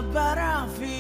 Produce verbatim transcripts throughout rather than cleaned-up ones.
बराफी।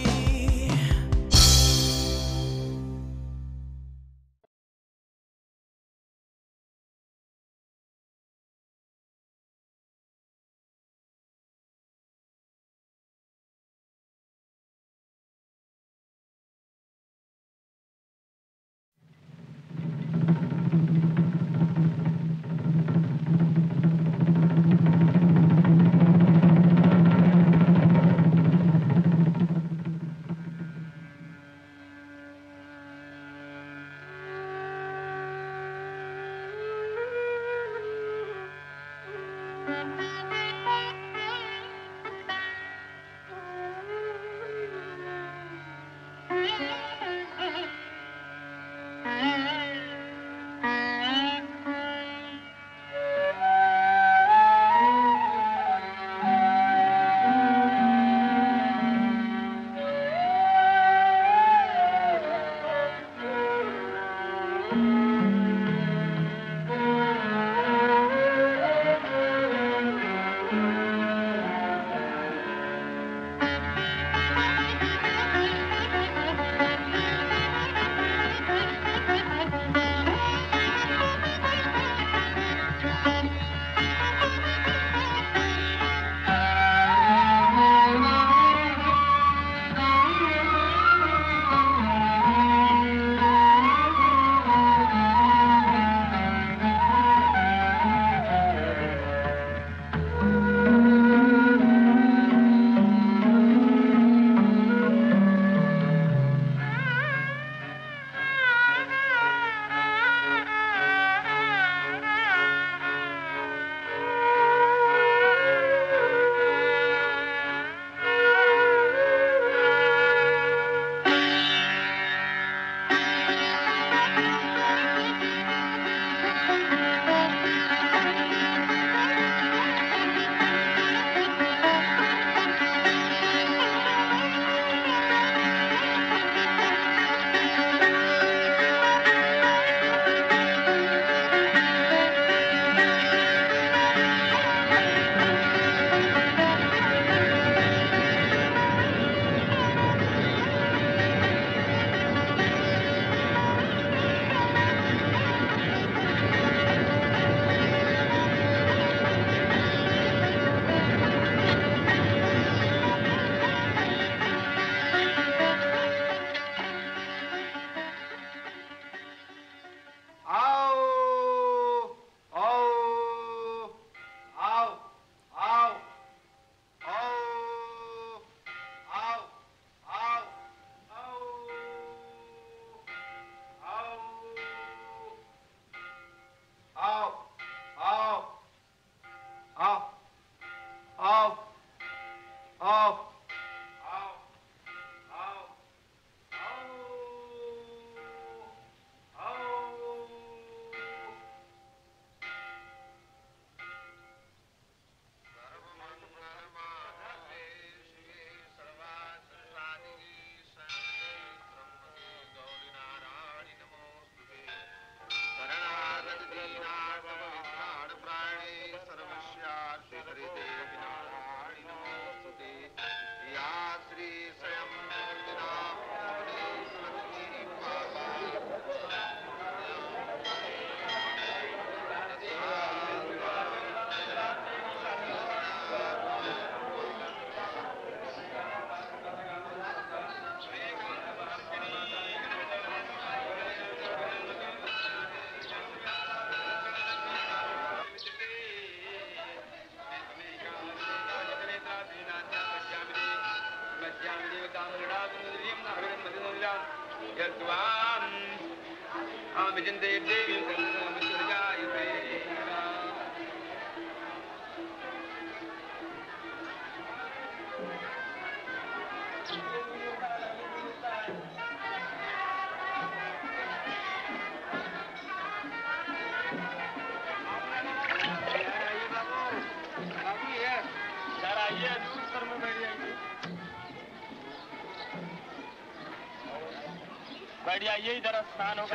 बैठ जाइए, इधर स्नान होगा।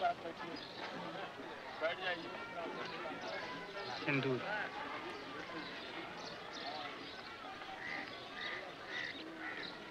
बैठ जाइए। सिंदूर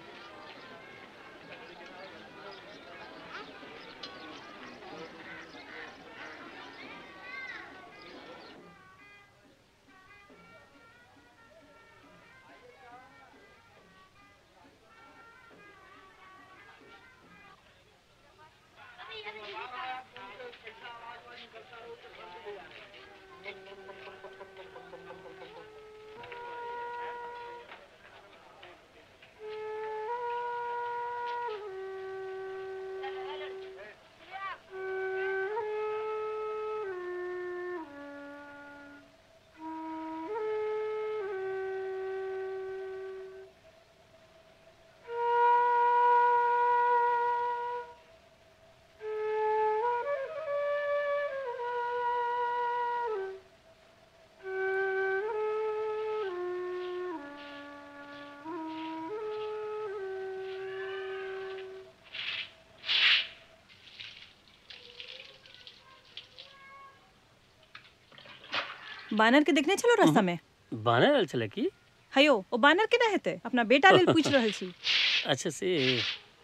बानर के देखने चलो रास्ता में। बानर आल छले की? हयो ओ बानर के ना हेते अपना बेटा लेल पूछ रहल छी। अच्छा से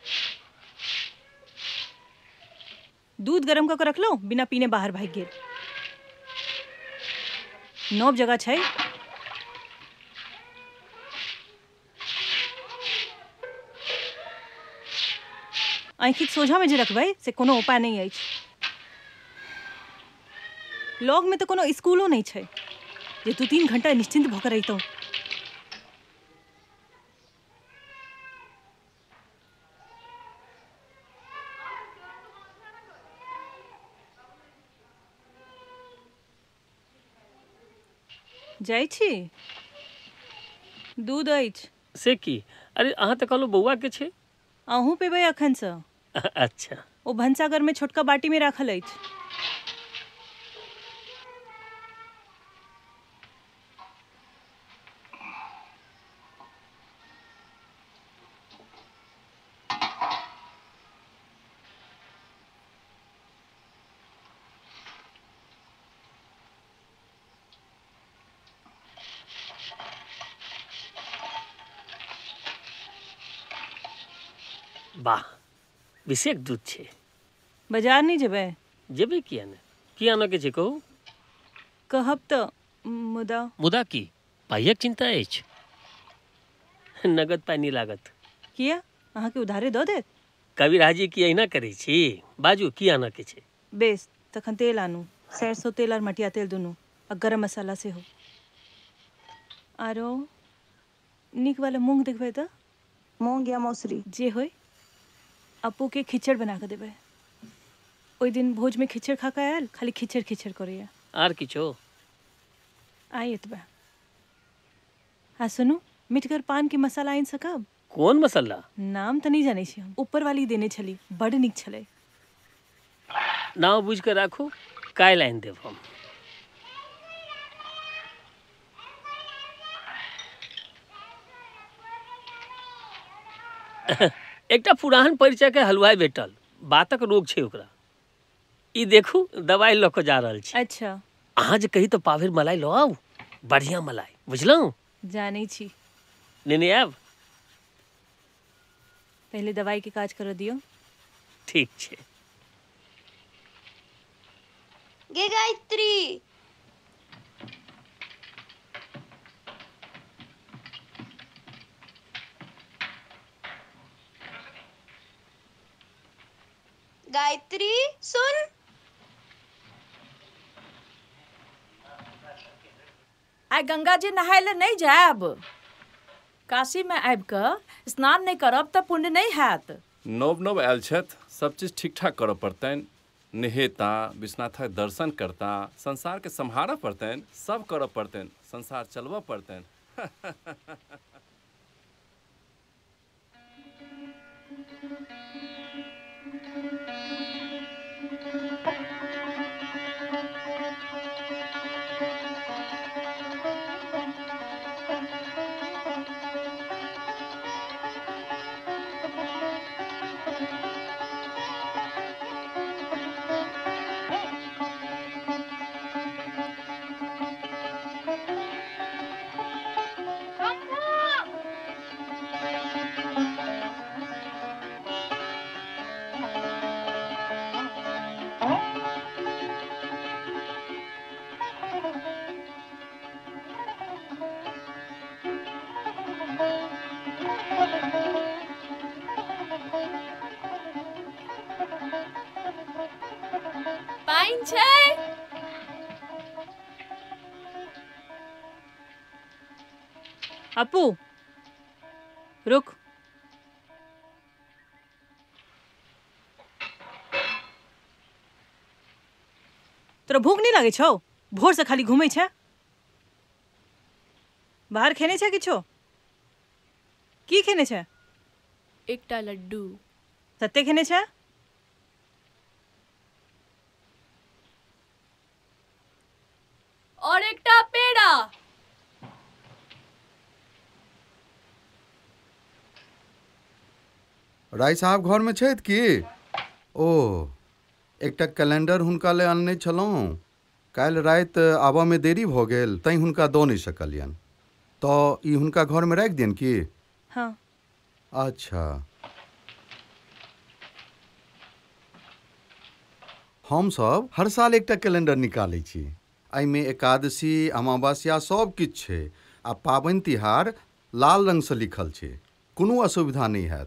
दूध गरम क के रखलो बिना पीने बाहर भाग गेल। नौब जगह छै। आँखिक सोझा में जे रखबै से कोनो उपाय नहीं अछि। लॉग में तो कोनो स्कूलो नहीं छै जे दू तीन घंटा निश्चिंत भऽ के रहितौ। जाइ छी दूध अछि से की? अरे अहाँ तऽ कहलो बौआ के छै। अहूँ पेबै अखन सँ। अच्छा ओ भंसाघर में छोटका बाटी में राखल अछि। वाह विशेष दूध छै। बाजार नहीं जेबै? जेबै किया ने, की आना के छै कहू? कहब तऽ मुदा मुदा की पाइक चिंता अछि? नगद पाइ नहीं लागत। किया अहाँ के उधारे दऽ देत? कविराज जी की अहिना करै छी? बाजू की आना के छै? बेस तखन तेल आनू, सरसों तेल और मटिया तेल दुनू आ गरम मसाला सेहो। आरो नीक वाला मूंग देखबै तऽ? मूंग या मौसरी जे होय। अपू के खिचड़ बना के देबै। ओई दिन भोज में खिचड़ खा के आयल, खाली खिचड़ खिचड़ करैया। आर किछो? आइ एतबा। आ सुनू मिठगर पान के मसाला आनि सकब? कोन मसाला? नाम तऽ नहीं जानै छी हम, ऊपर वाली देने छली, बड़ नीक छलै। नाम बुझ के राखू, काल्हि आनि देब हम। एकटा पुरान परिचय के हलवाई भेटल, बातक रोग छै ओकरा। ई देखू दवाई लऽ के जा रहल छी। अच्छा अहाँ जे कही तो पाभर मलाई लो आउ, बढ़िया मलाई, बुझलहुँ? जानै छी। नेने आयब? पहले दवाई के काज कर दियो। ठीक छै। गे गायत्री गायत्री सुन। आइ गंगा जी नहाय ले नहीं जायब। काशी में आबि कऽ स्नान नहीं करब तऽ पुण्य नहीं हैत। नव नव आयल छथि, सब चीज ठीक ठाक करऽ पड़तनि। नहेता, विश्वनाथक दर्शन करता, संसार के सम्हारऽ पड़तनि, सब करऽ पड़तनि, संसार चलबऽ पड़तनि। पाइन छै? अपू रुक। तोरा भूख नहीं लागे छौ? भोर से खाली घूमे छै। बाहर खेने छै किछो? की खेने छै? एकटा लड्डू। सत्ते खेने छै? और एकटा पेड़ा। राय साहब घर में छथि की? ओ एकटा कैलेंडर हुनका ले अनने छलहुँ। काल्हि राति आबऽ में देरी भऽ गेल तैं हुनका दऽ नहि सकलियनि। तऽ ई हुनका घरमे राखि दियनि की? हाँ। अच्छा। हमसभ हर साल एकटा कैलेंडर निकालै छी। एहिमे एकादशी अमावस्या सब किछु छै आ पाबनि तिहार लाल रंगसँ लिखल छै। कोनो असुविधा नहि हैत।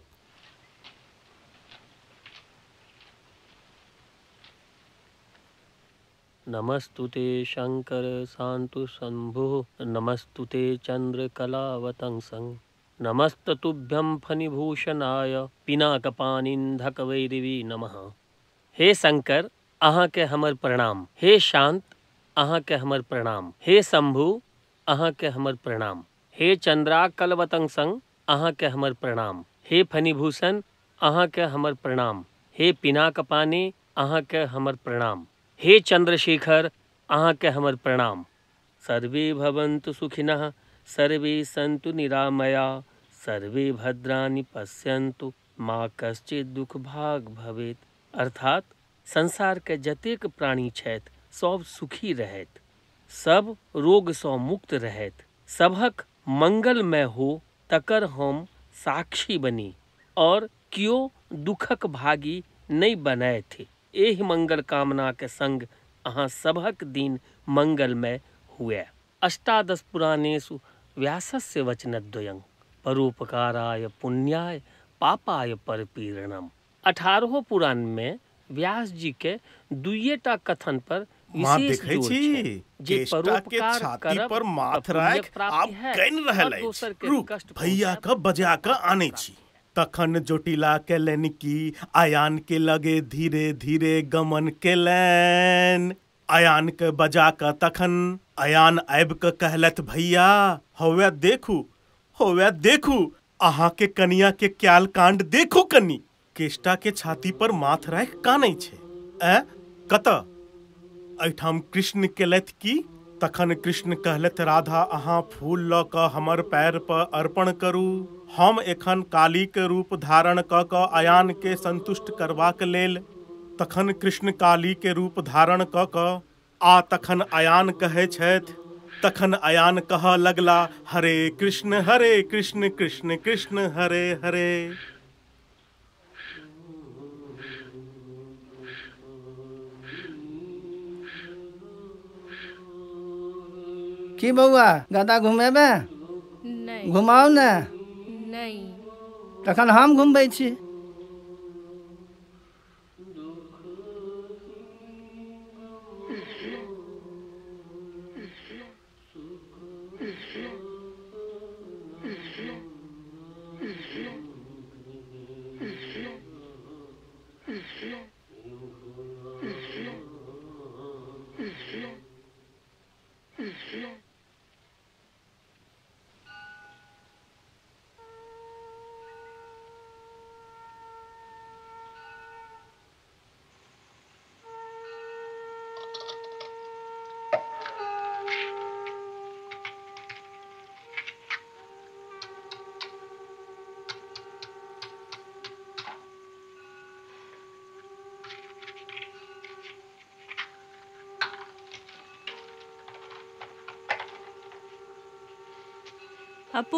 नमस्तुते शंकर शांतु शंभुः नमस्तुते चंद्र कलावतंसं नमस्ततुभ्यं फणिभूषणाय पिनाकपाणिन्धक वैरवी नमः। हे शंकर अहाँ के हमर प्रणाम। हे शांत अहाँ के हमर प्रणाम। हे शंभु अहाँ के हमर प्रणाम। हे चंद्रा कलवतंसं अहाँ के हमर प्रणाम। हे फणिभूषण अहाँ के हमर प्रणाम। हे पिनाकपाणि अहाँ के हमर प्रणाम। हे चंद्रशेखर अहाँ के हमर प्रणाम। सर्वे भवन्तु सुखिनः सर्वे सन्तु निरामया सर्वे भद्राणि पश्यन्तु माँ कश्चित् दुख भाग भवेत। अर्थात संसार के जतेक प्राणी छथि सब सुखी रहथि, सब रोग सँ मुक्त रहथि, सबहक मंगलमय हो तकर हम साक्षी बनी और कियो दुखक भागी नहीं बनैथि। एहि मंगल कामना के संग अहाँ सबहक दिन मंगलमय हुए। अष्टादश पुराणेषु व्यासस्य वचनद्वयं परोपकाराय पुण्याय पापाय परपीड़नम। अठारहों पुराण में व्यास जी के दुइटा कथन पर विशेष जोर छै जे परोपकार करब पर माथ राख आप कइन रहल अछि। रुक भैया के बजा के आनै छी। तखन जोटिला केलनि की आयान के लगे धीरे धीरे गमन केलनि। आयान के बजा के तखन आयान आबि के कहलथि भैया हौवे देखू हौवे देखू अहाँ के कनिया के क्याल कांड देखू कनी। केष्टा के छाती पर माथ राखि कानै छै। ए कतऽ? एहिठाम कृष्ण केलथि की? तखन कृष्ण कहलथि राधा अहाँ फूल लऽ कऽ हमर पैर पर अर्पण करू। हम एखन काली के रूप धारण कऽ कऽ आयान के संतुष्ट करबाक लेल। तखन कृष्ण काली के रूप धारण कऽ कऽ आ तखन आयान कहै छथि। तखन आयान कहऽ लगला हरे कृष्ण हरे कृष्ण कृष्ण कृष्ण हरे हरे। की बौआ गदा घुमेबे? नहीं। घुमाओ ने। नहीं। तखन हम घुमबै छी। अपू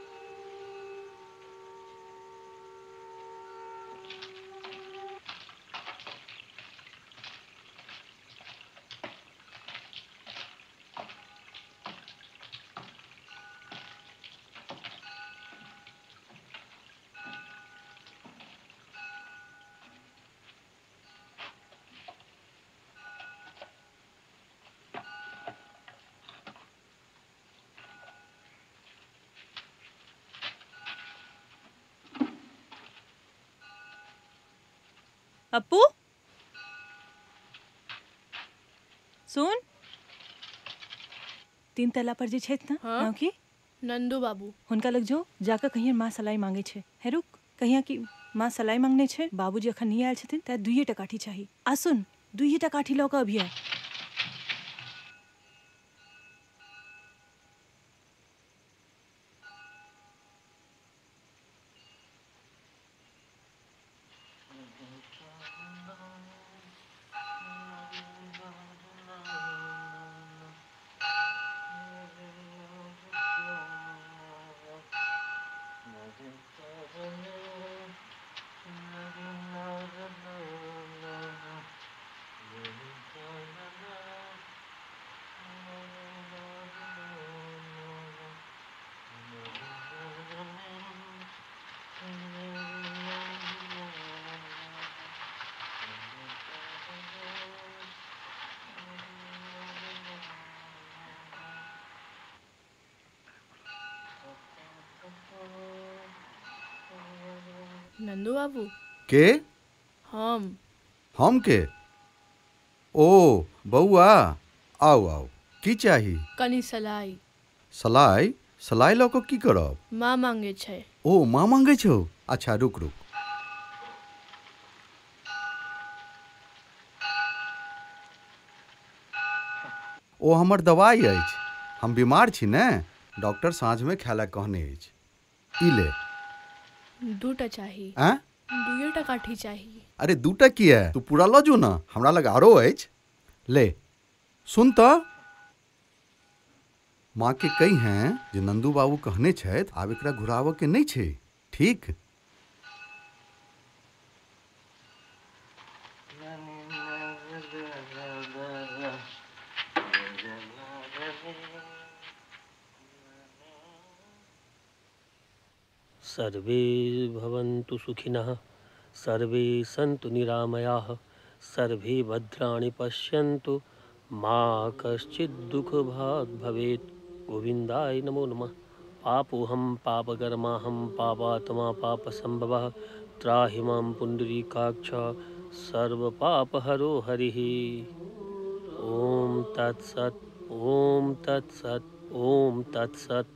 अपू सुन तीन तला पर जे छथि ना हाँ? नाव की नंदू बाबू हुनका लग जो जाकर कहियन माँ सलाई मांगे छे। हे रुक कहिया कि माँ सलाई मांगने छे बाबूजी अखन नहीं आयल छथिन त दुइये टा काठी चाही। आ सुन दुइये टा काठी लऽ कऽ अभिया। नंदू बाबू के हम हम के ओ बउआ आओ आओ की चाही कनी सलाई सलाई सलाई लऽ कऽ की करब माँ मांगे छै ओ माँ मांगे छौ अच्छा रुक रुक ओ हमर दवाई अछि हम बीमार छी ने डॉक्टर साँझमे खाय लए कहने अछि ई ले दूटा चाहिए आँ दुए टा काठी चाहिए अरे दूटा की है तू पूरा लऽ जो ना हमरा लग आरो अछि ले सुन तऽ माँ के कही हैं जे नंदू बाबू कहने छथि आब एकरा घुरावऽ के नहीं छै ठीक सर्वे भवन्तु सुखिनः सर्वे सन्तु निरामयाः सर्वे भद्राणि पश्यन्तु मा कश्चित् दुःखभाग् भवेत् गोविन्दाय नमो नमः पापोऽहं पापकर्माहं पापात्मा पापसम्भवः त्राहि मां पुण्डरीकाक्ष सर्वपापहरो हरिः ॐ तत्सत् ॐ तत्सत् ॐ तत्सत्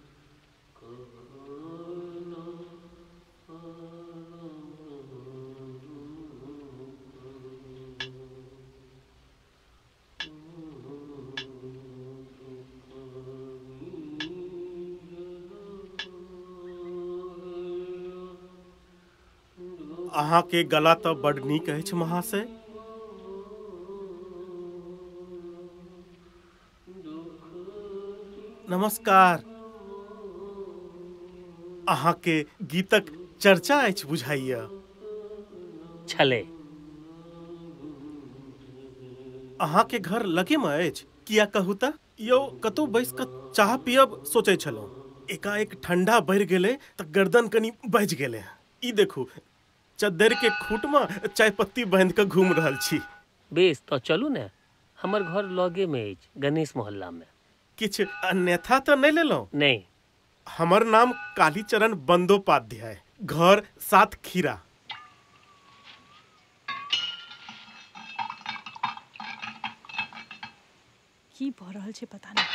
अहाँ के गला तो बड़ नीक अछि महाशय नमस्कार अहाँ के गीतक चर्चा अछि बुझाइया छले अहाँ के घर लगे में अछि किया कहू त यौ कतौ बैस क चाह पियब सोचे छलहुँ एकाएक ठंडा बढ़ गेले त गर्दन कनी बज गेले ई देखू चद्दर के खूट में चाय पत्ती बांध के घूम रहल छी बेस तो चलू ने हमर घर लगे में अछि गणेश मोहल्ला में किछ अन्यथा तो नहीं लेलौं नहीं हमर नाम कालीचरण बंदोपाध्याय घर सात खीरा की भऽ रहल छै पता नहीं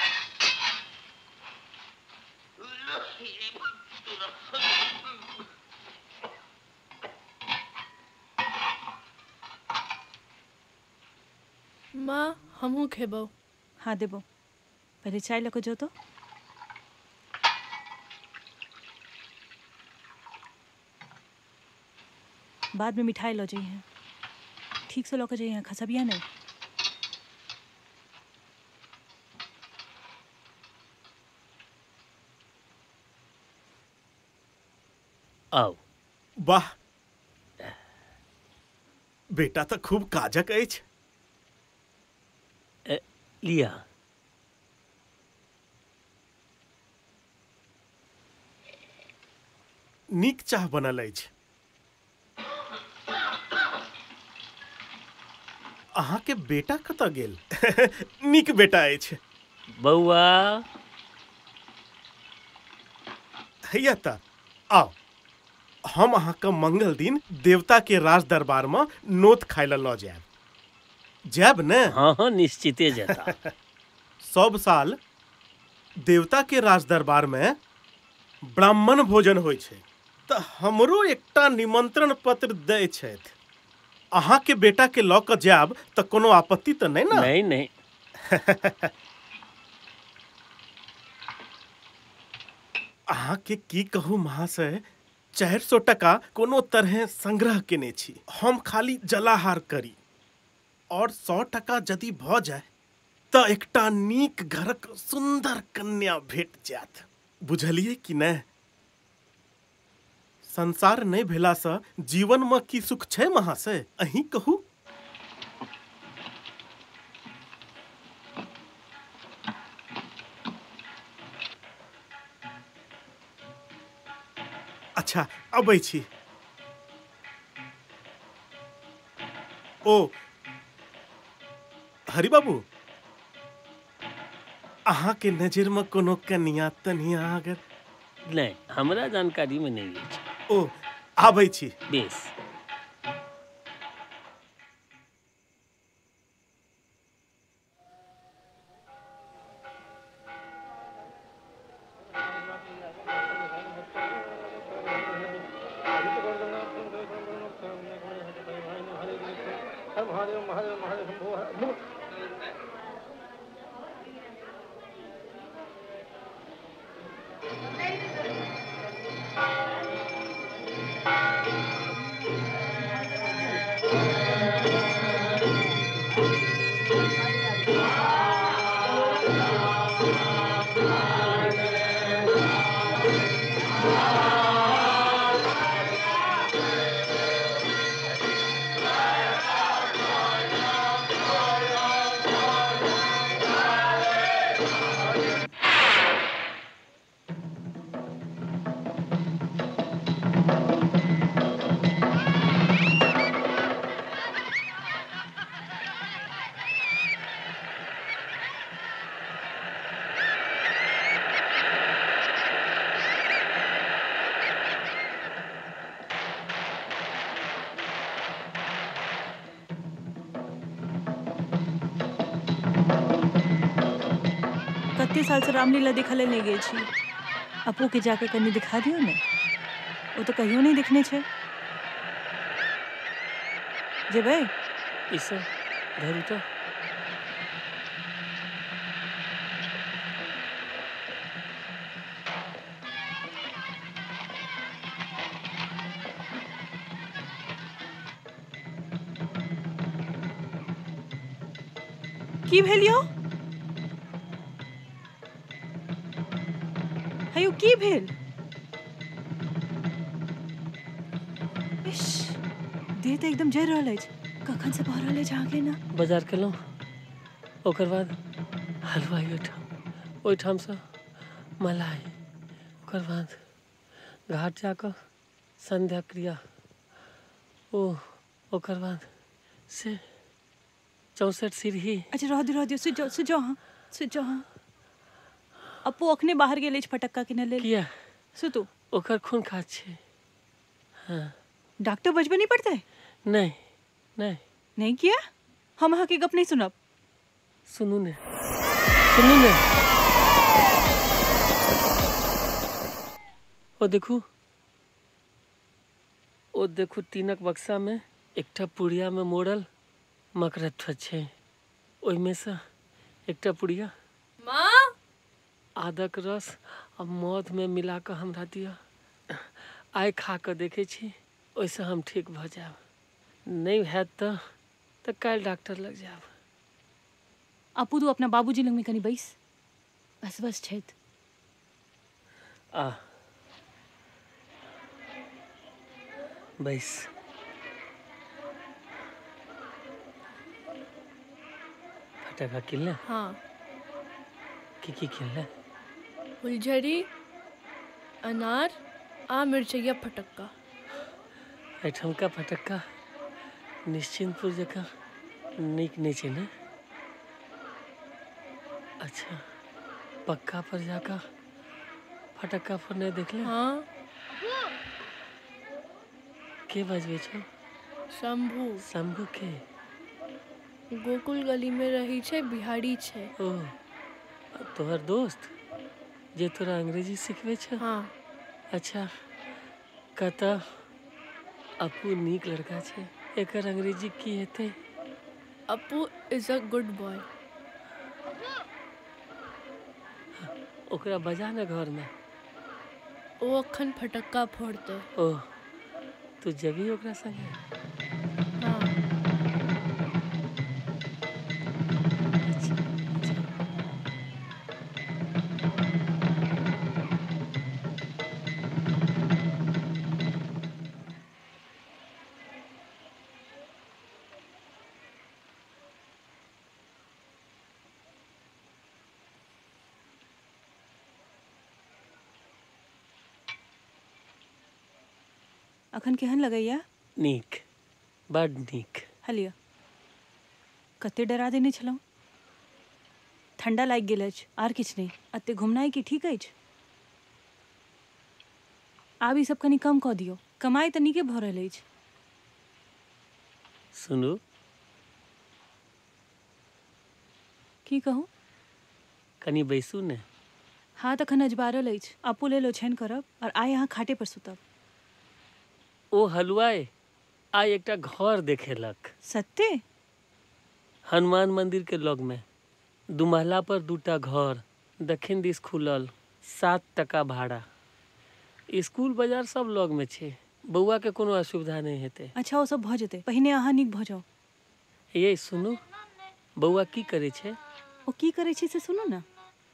माँ हमहू खेबो हाँ देबो पहले चाय लको जो तो बाद में मिठाई लो जाइए ठीक से लको जाइए खसबिया नहीं आओ वाह बेटा तो खूब काजक अछि लिया नीक चाह बनल अछि अहाँ के बेटा कतऽ गेल नीक बेटा अछि बउआ हैया त आओ हम अहाँ के मंगल दिन देवता के राज दरबार में नोत खाय ल लऽ जायब जायब ने हाँ हाँ निश्चिते जेता सब साल देवता के राज दरबार में ब्राह्मण भोजन होइ छै त हमरो एकटा निमंत्रण पत्र दै छथि अहाँ के बेटा के लऽ कऽ जायब त कोनो आपत्ति त नहीं ना नहीं नहीं अहाँ के की कहू महाशय चार सौ टका कोनो तरह संग्रह केने छी हम खाली जलाहार करी और सौ टका यदि भ जाए त एकटा नीक घरक सुंदर कन्या भेट जायत बुझलिए कि नहीं संसार नहीं भेला से जीवन में की सुख छै महाशय, अहीं कहू। अच्छा अबै छी। ओ हरि बाबू, अहाँ के नजर में कोनो कन्या तनिया अगर? नहीं, हमरा जानकारी में नहीं है। ओ आबै छी। बेस। कत्ते साल से रामलीला दिखले नहीं गई छी। अपू के जाके कनी दिखा दियो ने, वो तो कहियो नहीं दिखने छे। जेबे इसे धरू तो। की भेलियो? हयो की भेल? इश, देह तो एकदम जर रहल अछि। कखन से बाहर ले जागे ना। बाजार केलहुँ, ओकर बाद हलवाई ओहिठाम, ओहिठाम से मलाई, ओकर बाद घाट जाकर संध्या क्रिया, ओ ओकर बाद से चौसठ सीढ़ी। अच्छा रह दियो रह दियो, सुजो सुजो हाँ सुजो हाँ। अपू अखने बाहर गेले छ फटक्का किने लेल। किया? सुतू। ओकर खून खात छे। हाँ। डॉक्टर बजबे नहीं पड़ता है? नहीं नहीं नहीं किया? हम अहाँ के गप नहीं सुनब। सुनू ने, सुनू ने। ओ देखू, ओ देखू तीनक बक्सा में एकटा पुड़िया में मोड़ल मकरत्व छे। ओहि में से एकटा पुड़िया माँ आदक रस आ मध में मिला कर हमरा दिया। आइ खा कर देखे छी, ओइसे हम ठीक भ जाब। नहीं हैत तो तो काल्हि डॉक्टर लग जाब। अपू तू अपना बाबूजी लग में कनी बैस, बस बस छेत। आ बैस। फटाका किनले? हाँ। की की किनले? फुलझड़ी, अनार आ मिर्चैया फटक्का। एठमका फटक्का निश्चिंतपुर जका नीक नहीं छे ने? अच्छा, पक्का पर जाकर फटक्का पर नहीं देखले? हाँ। के बजबे छो? शंभू। शंभू के? गोकुल गली में रही छे, बिहारी छे। ओ, तोहर दोस्त जे तोरा अंग्रेजी सिखबे छे? हाँ। अच्छा, कहता अपू नीक लड़का छे, एकर अंग्रेजी की हेते? Apu is a good boy. ओकरा बजा ना घर में। ओ अखन फटक्का फोड़ते। ओ, तू जबी ओकरा संगे? हाँ। अखन केहन लगैया? नीक, बड नीक। हलिया कते डरा देने छलहुँ। ठंडा लागि गेल अछि आर किछु नहीं। अते घुमनाइ की ठीक अछि? आब ई सब कनी कम कऽ दियौ। कमाई तऽ नीके भऽ रहल अछि। सुनू, की कहूँ? कनी बैसू ने। हाथ अखन अजबारल अछि। अपू लेल ओछानि करब और आइ अहाँ खाटे पर सुतब। ओ हलवाई आइ एकटा घर देखेलक। सत्ते? हनुमान मंदिर के लग में दू महला पर दूटा घर, दक्षिण दिस खुलल, सात टका भाड़ा। स्कूल बाजार सब लग में छै। बौआ के कोनो असुविधा नहीं हेतै। अच्छा ओ सब भऽ जेतै। पहिने अहाँ नीक भऽ जाउ। ये सुनू, बौआ की करे छै? ओ की करे छै से सुनू ना।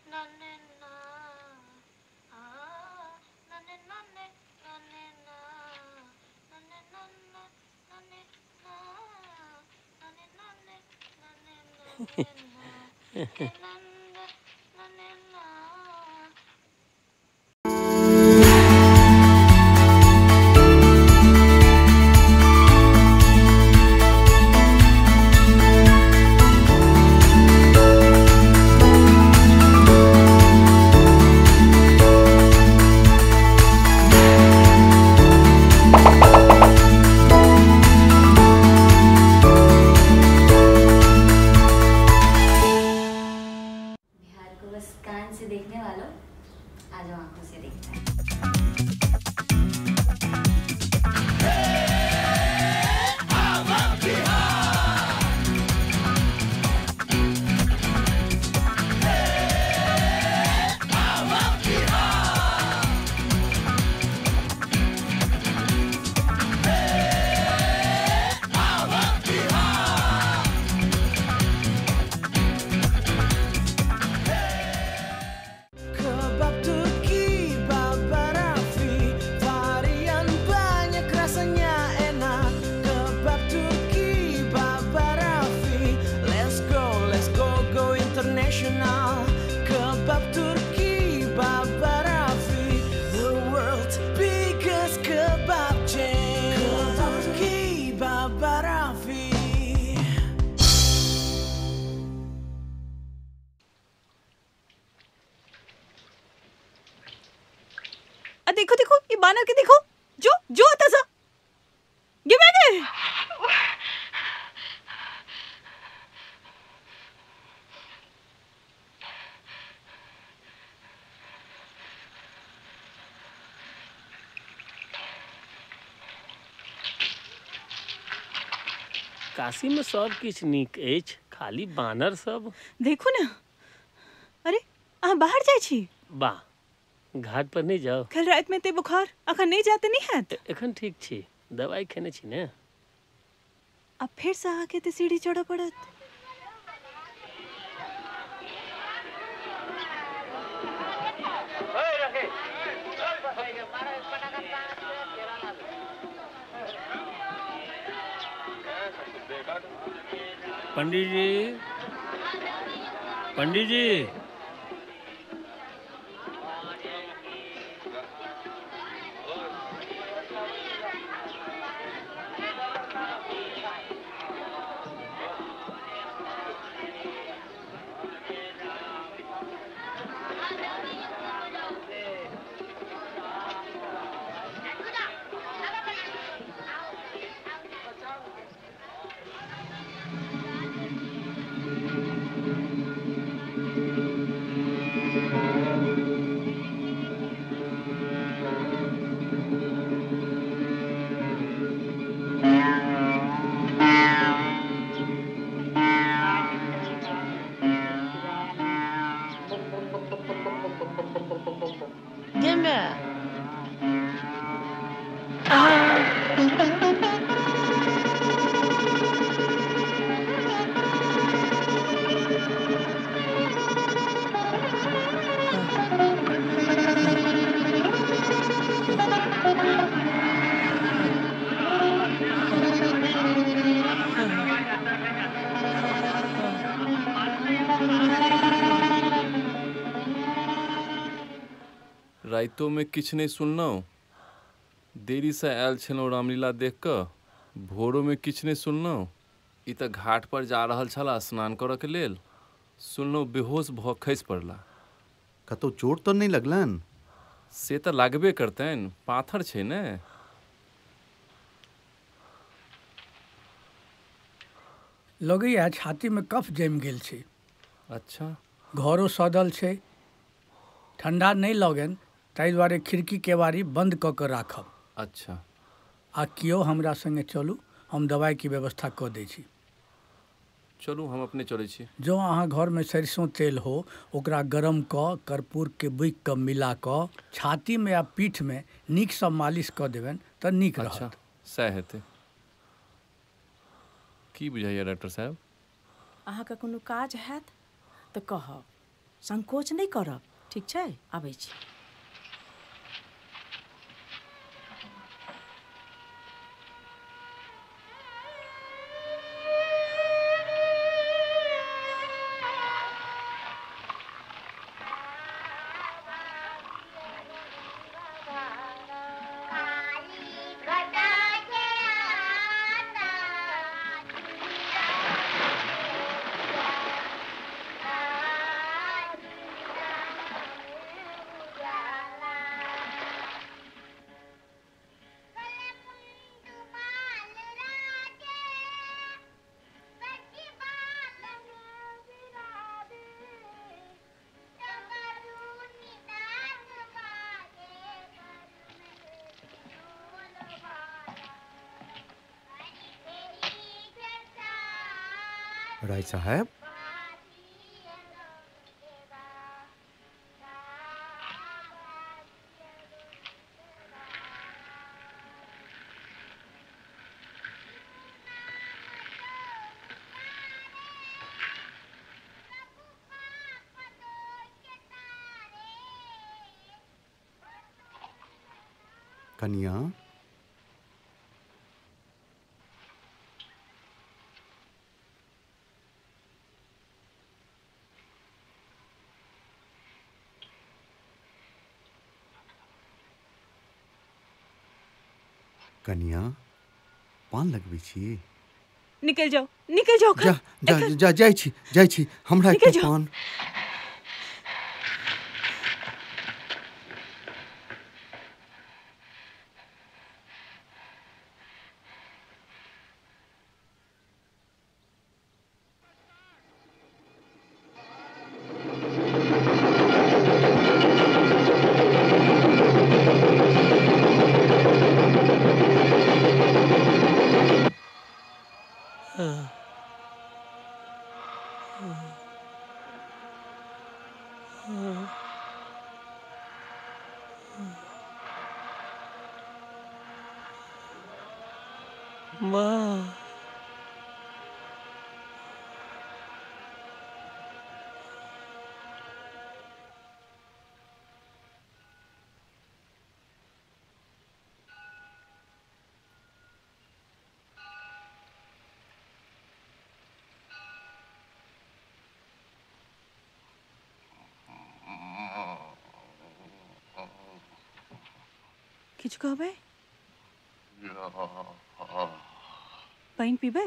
देखो देखो ये बानर के देखो। जो जो आता सा गिव बैक। काशी में सब किछ नीक अछि, खाली बानर सब। देखो ना। अरे अहाँ बाहर जाइ छी? बा घाट पर नहीं जाओ? कल रात में ते बुखार अखन नहीं जाते नहीं है। एखन ठीक छी, दवाई खेने छी ने। अब फिर से आके ते सीढ़ी चढ़ पड़त। पंडित जी, पंडित जी। राइतो में किछ नहीं सुनना। देरी से आयल छलहुँ रामलीला देख कऽ, भोरो में किछु नहीं सुनलहुँ। ई तऽ घाट पर जा रहल छला स्नान करऽ के लेल, सुनलहुँ बेहोश भऽ खसि पड़ला। कतौ चोट तो नहीं लगलन? से तऽ लागबे करतनि, पाथर छै ने। लगैया छाती में कफ जमि गेल छै। अच्छा। घरो सदल छै, ठंडा नहीं लगन, ताहि दुआरे खिड़की केवाड़ी बंद कऽ कऽ राखब। अच्छा। आ कियो हमरा संगे चलू, हम दवाई की व्यवस्था कऽ दै छी। चलू हम अपने चलै छी। जो अहाँ घर में सरिसों तेल हो, ओकरा गरम कऽ कर्पूर के बुकि कऽ मिला कऽ छाती में या पीठ में नीक सँ मालिश कऽ देबनि तऽ नीक रहत। अच्छा, सएह हेतै। की बुझाइया डॉक्टर साहब? अहाँके कोनो काज हैत तऽ कहब, संकोच नहीं करब, ठीक छै? आबै छी। राय साहब, कन्या, कन्या, पान लगबै छी? निकल जाओ, निकल जाओ। जा जा जा जाइ छी, जाइ छी, हमरा निकल एकटा जाओ। पान। माँ। किछु कहबै? पानि पीबै?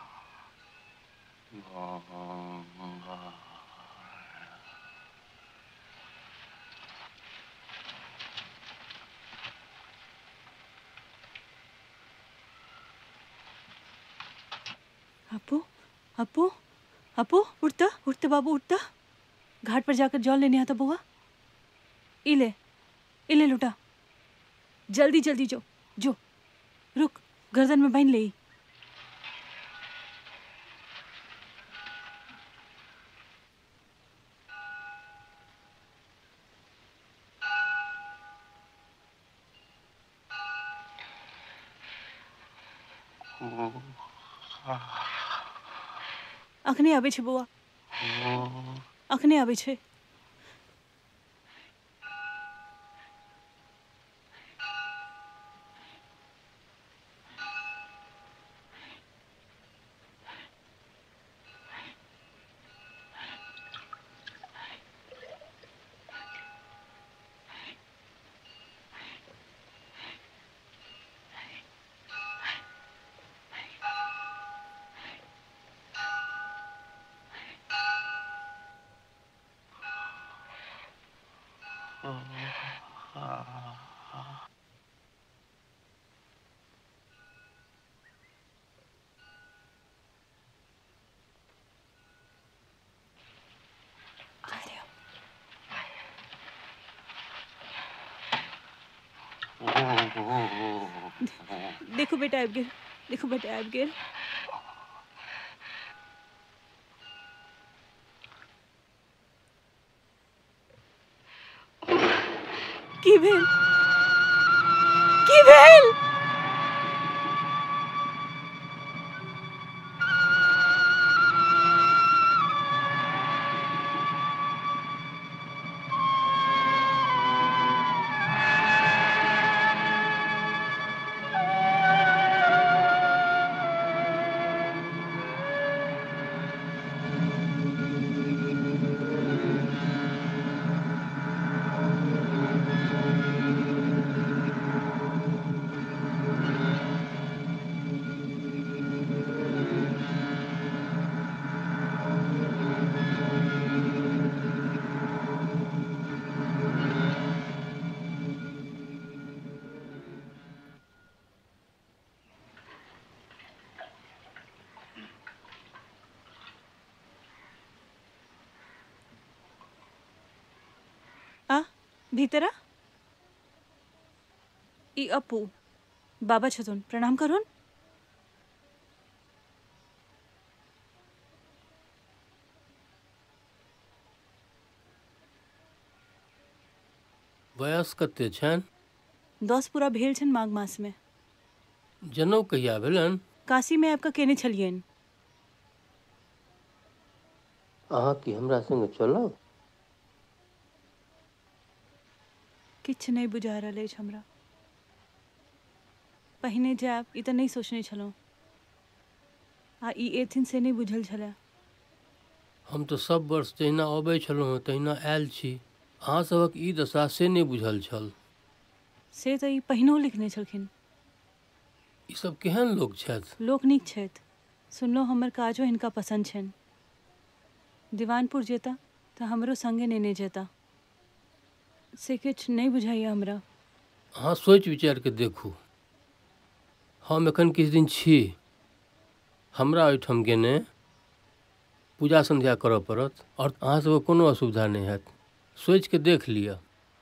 अपू, अपू, अपू, उठता, उठता बाबू, उठता। घाट पर जाकर जल लेने आता बुआ। इले, इले लुटा। जल्दी जल्दी जो, जो। रुक, गर्दन में बांध ले। अखने आबै छै बौआ, अखने आबै छै। देखो बेटा आबि गेल, देखो बेटा आबि गेल। की भेल? की भेल? आ भीतरा ई अपू बाबा छथुन, प्रणाम करुन। वयस कते छन? दस पूरा भेल छन माघ मास में। जनौ कहिया भेलन? काशी में आपका केने छलियन। अहाँ की हमरा संगे चलब? किछ नहीं बुझा रहल अछि हमरा। पहिने जायब ई तऽ नहीं सोचने छलहुँ, आ ई एथिन से नहीं बुझल छलै। हम तो सब वर्ष जहिना अबै छलहुँ तहिना आयल छी। अहाँ सबक ई दशा से नहीं बुझल छल। से तऽ ई पहिनो लिखने छलखिन। ई सब केहन लोक छथि? लोक नीक छथि। सुनलहुँ हमर काजो हिनका पसंद छनि। दीवानपुर जेता तऽ हमरो संगे नेने जेता। से किछु नहीं बुझाइया हमरा। अहाँ सोच विचार के देखू। हम एखन किछु दिन छी, हमरा ओहिठाम गेने पूजा संध्या करऽ पड़त और अहाँ सबके कोनो असुविधा नहीं हैत। सोच के देख लिअ।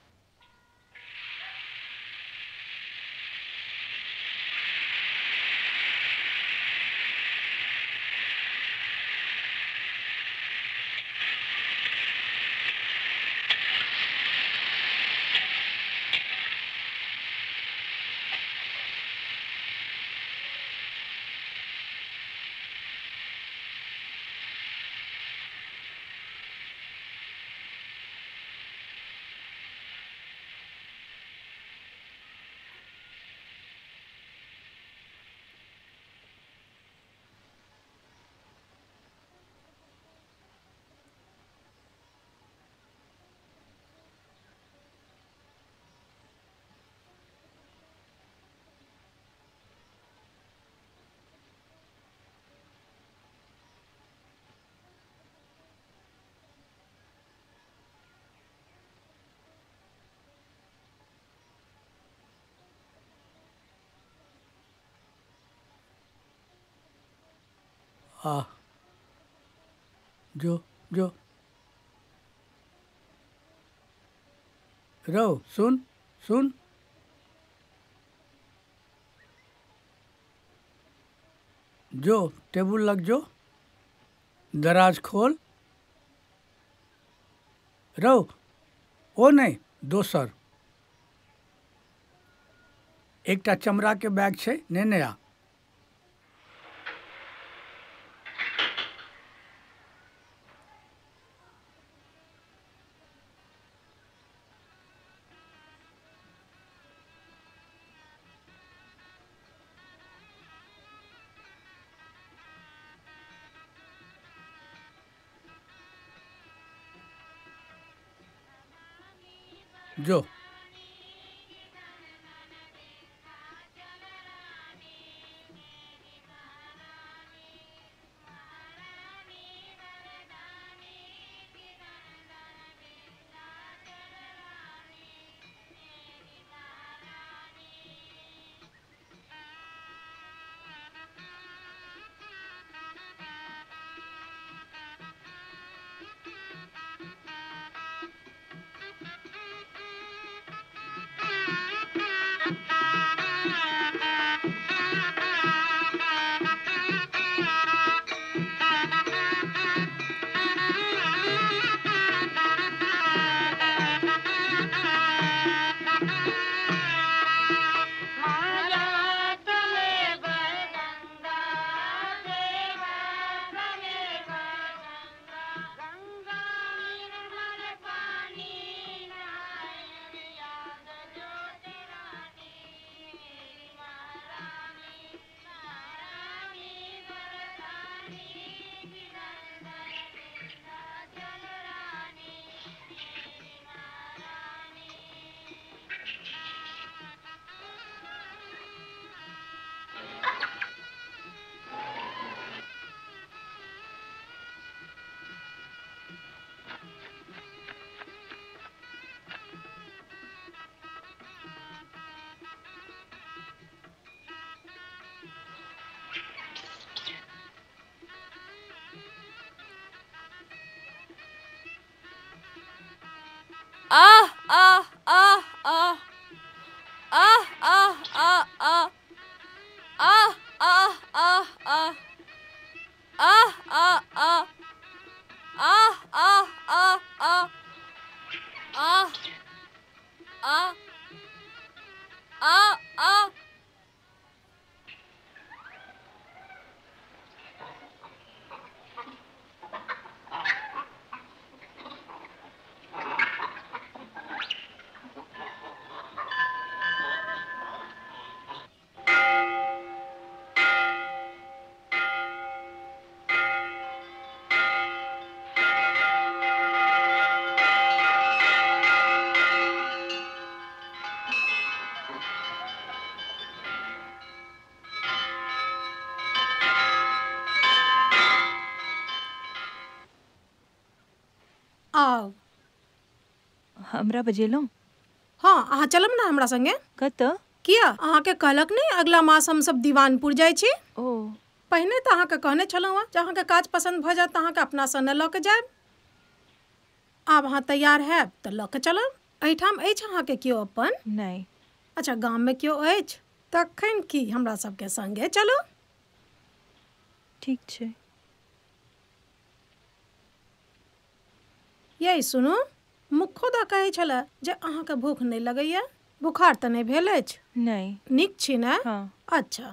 आ जो जो रो सुन सुन जो टेबुल लग जो, दराज खोल। रो ओ नहीं दोसर एकटा चमड़ा के बैग छे, नेने आ। जो आह आह आह आह आह आह आह आह आह आह आह आह आओ हमरा बजेलो हाँ अहाँ चलब ना हमरा संगे कत किया अहाँ के कहलक नहीं अगला मास हम सब दीवानपुर जाय छी ओ पहिने तो अहाँ के कहने छलहुँ जे अहाँ के काज पसंद भ जात अहाँ के अपना संगे लऽ के जायब आब अहाँ तैयार हैब तऽ लऽ के चलब एहिठाम अछि अहाँ के कियो अपन नहीं अच्छा गाम में कियो अछि तखन की हमरा सबके संगे चलो ठीक छै यही सुनू मुखोदा कहै छले जे अहाँ के भूख नहीं लगैया बुखार तऽ नहीं भेल अछि नहीं नीक छी ने हाँ अच्छा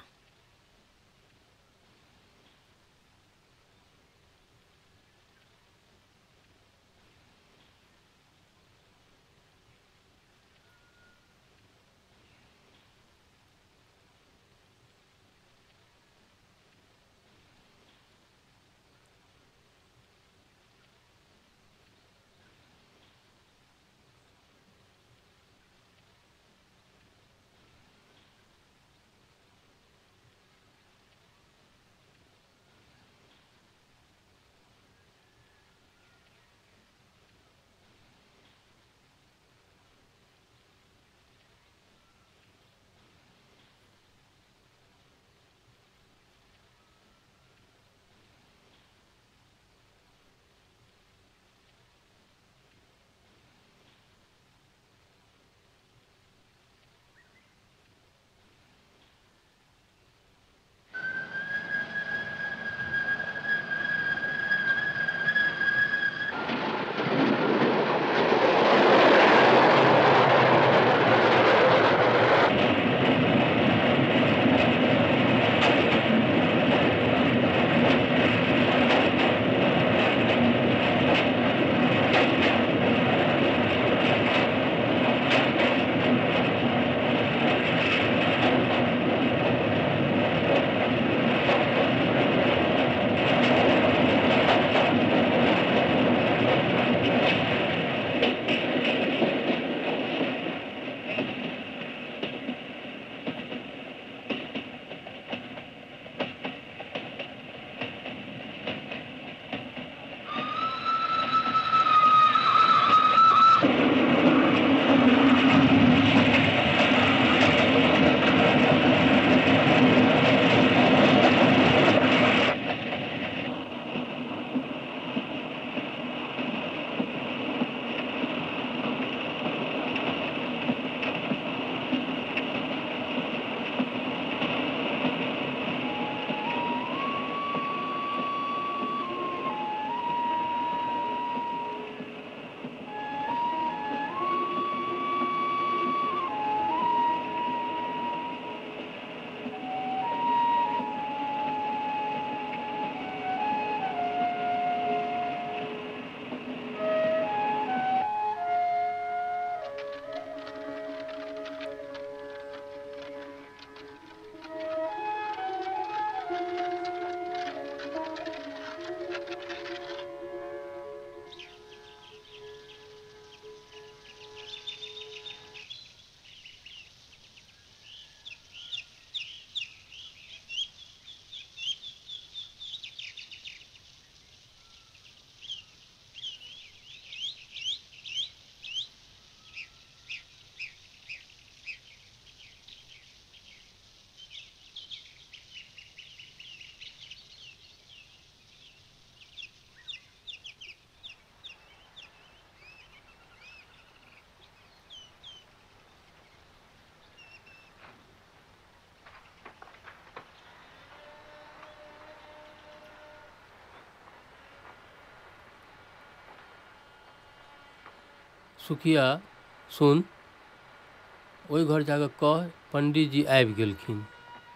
सुखिया सुन, ओहि घर जाकर कह पंडित जी आबि गेलखिन।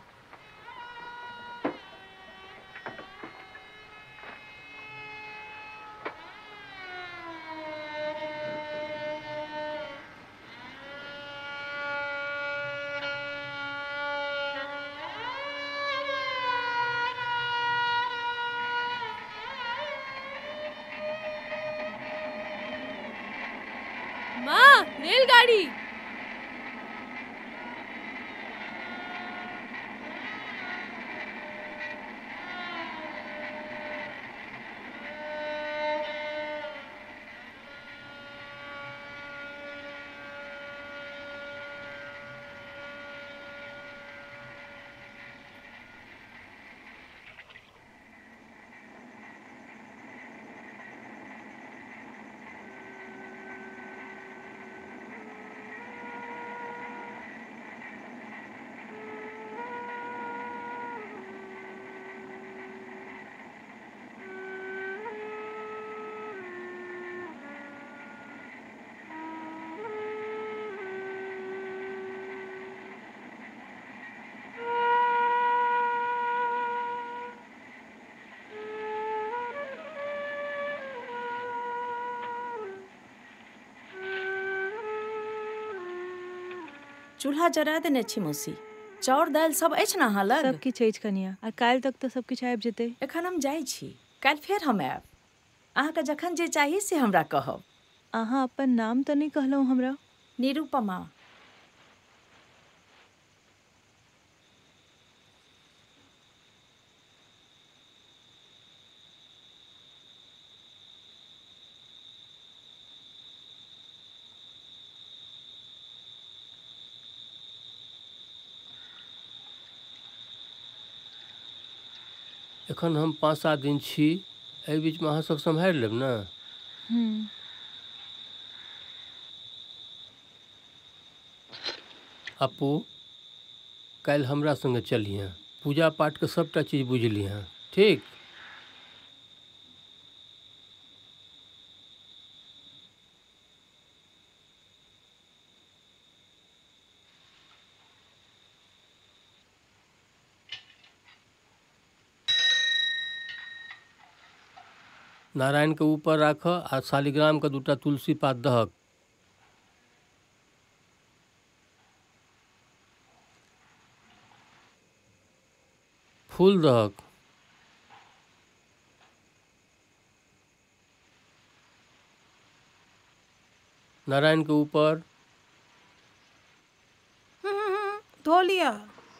माँ, रेलगाड़ी। चूल्हा जरा देने छी मौसी। चाउर दालि सब अछि ने अहाँ लग? सब किछु अछि कनिया, आ काल्हि तक तो सब किछु आबि जेतै। एखन हम जाइ छी, काल्हि फेर हम आयब। अहाँके जखन जे चाही से हमरा कहब। अहाँ अपन नाम तो नहीं कहलहुँ हमरा? निरुपमा। एखन हम पाँच सात दिन छी, एहि बीच में अहाँ सब सम्हारि लेब ने। हम्म अपू, काल्हि हमरा संगे चलिहें, पूजा पाठ के सबटा चीज बुझलिहें, ठीक? नारायण के ऊपर राख आ शालिग्राम के दूटा तुलसी पात दहक। फूल दहक। नारायण के ऊपर धो लिया।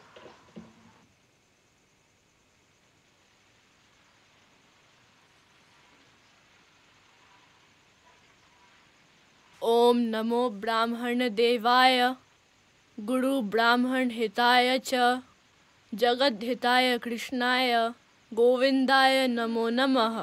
ओम नमो ब्राह्मण देवाय गुरु ब्राह्मण हिताय च जगद हिताय कृष्णाय गोविंदाय नमो नमः।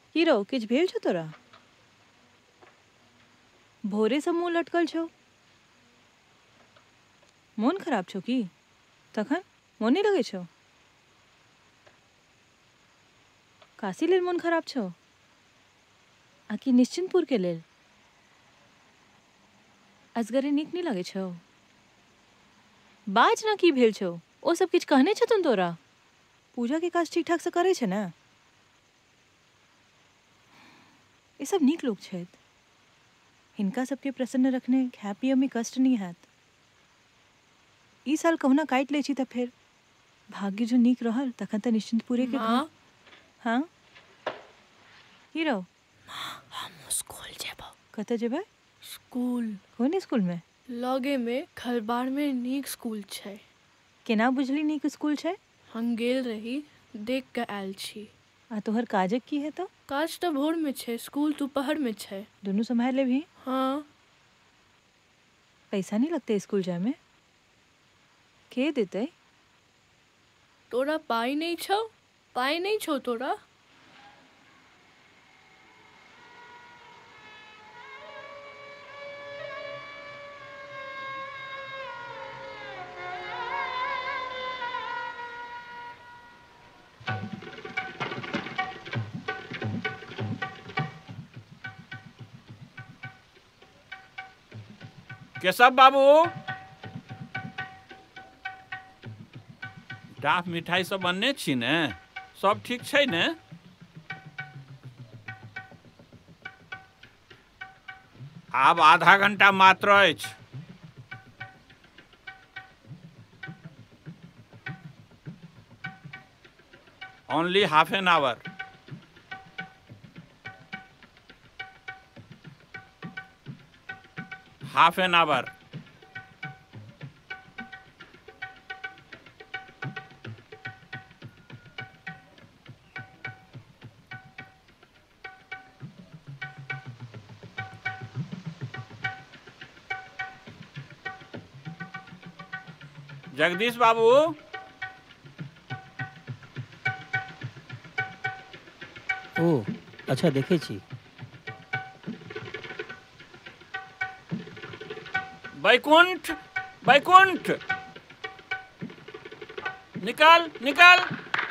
हीरो किछ भेल छो तोरा? भोरे से मुँह लटकल छो। मोन खराब छो की? तखन मोन नहीं लगे छो? काशी लेल मोन खराब छो आकि निश्चिंतपुर के लेल? असगरे नीक नहीं लगे छो? बाज ना की भेल छो? ओ सब किछ कहने छथुन तोरा? पूजा के काज ठीक ठाक से करे छे ना? ये सब नीक लोग छथि। हिनका सबके प्रसन्न रखने खाय पिय में कष्ट नहीं हैत। ई साल कहुना काटि लै छी त फेर भाग्य जो नीक रहल तखन त निश्चिंतपुरे के घर। हाँ हीरो हम स्कूल जेबो। कतऽ जेबै? स्कूल। कोन स्कूल में? लगे में खलबाड़ में नीक स्कूल छै। केना बुझली नीक स्कूल छै? हम गेल रही, देख के आयल छी। आ तोहर काजक की है तो? काज तो भोर में छै, स्कूल दोपहर में छै। दोनों संभाल ले भी? हाँ। पैसा नहीं लगते स्कूल जाए में? के देते? तोरा पाई नहीं छो? पाई नहीं छो तोरा? केशव बाबू, डाफ मिठाई सब बनने छी ने? सब ठीक छै ने? आब आधा घंटा मात्र अछि। Only half an hour. Half an hour. Jagdish Babu, ओ अच्छा देखे छी। बैकुंठ, बैकुंठ, निकाल निकाल।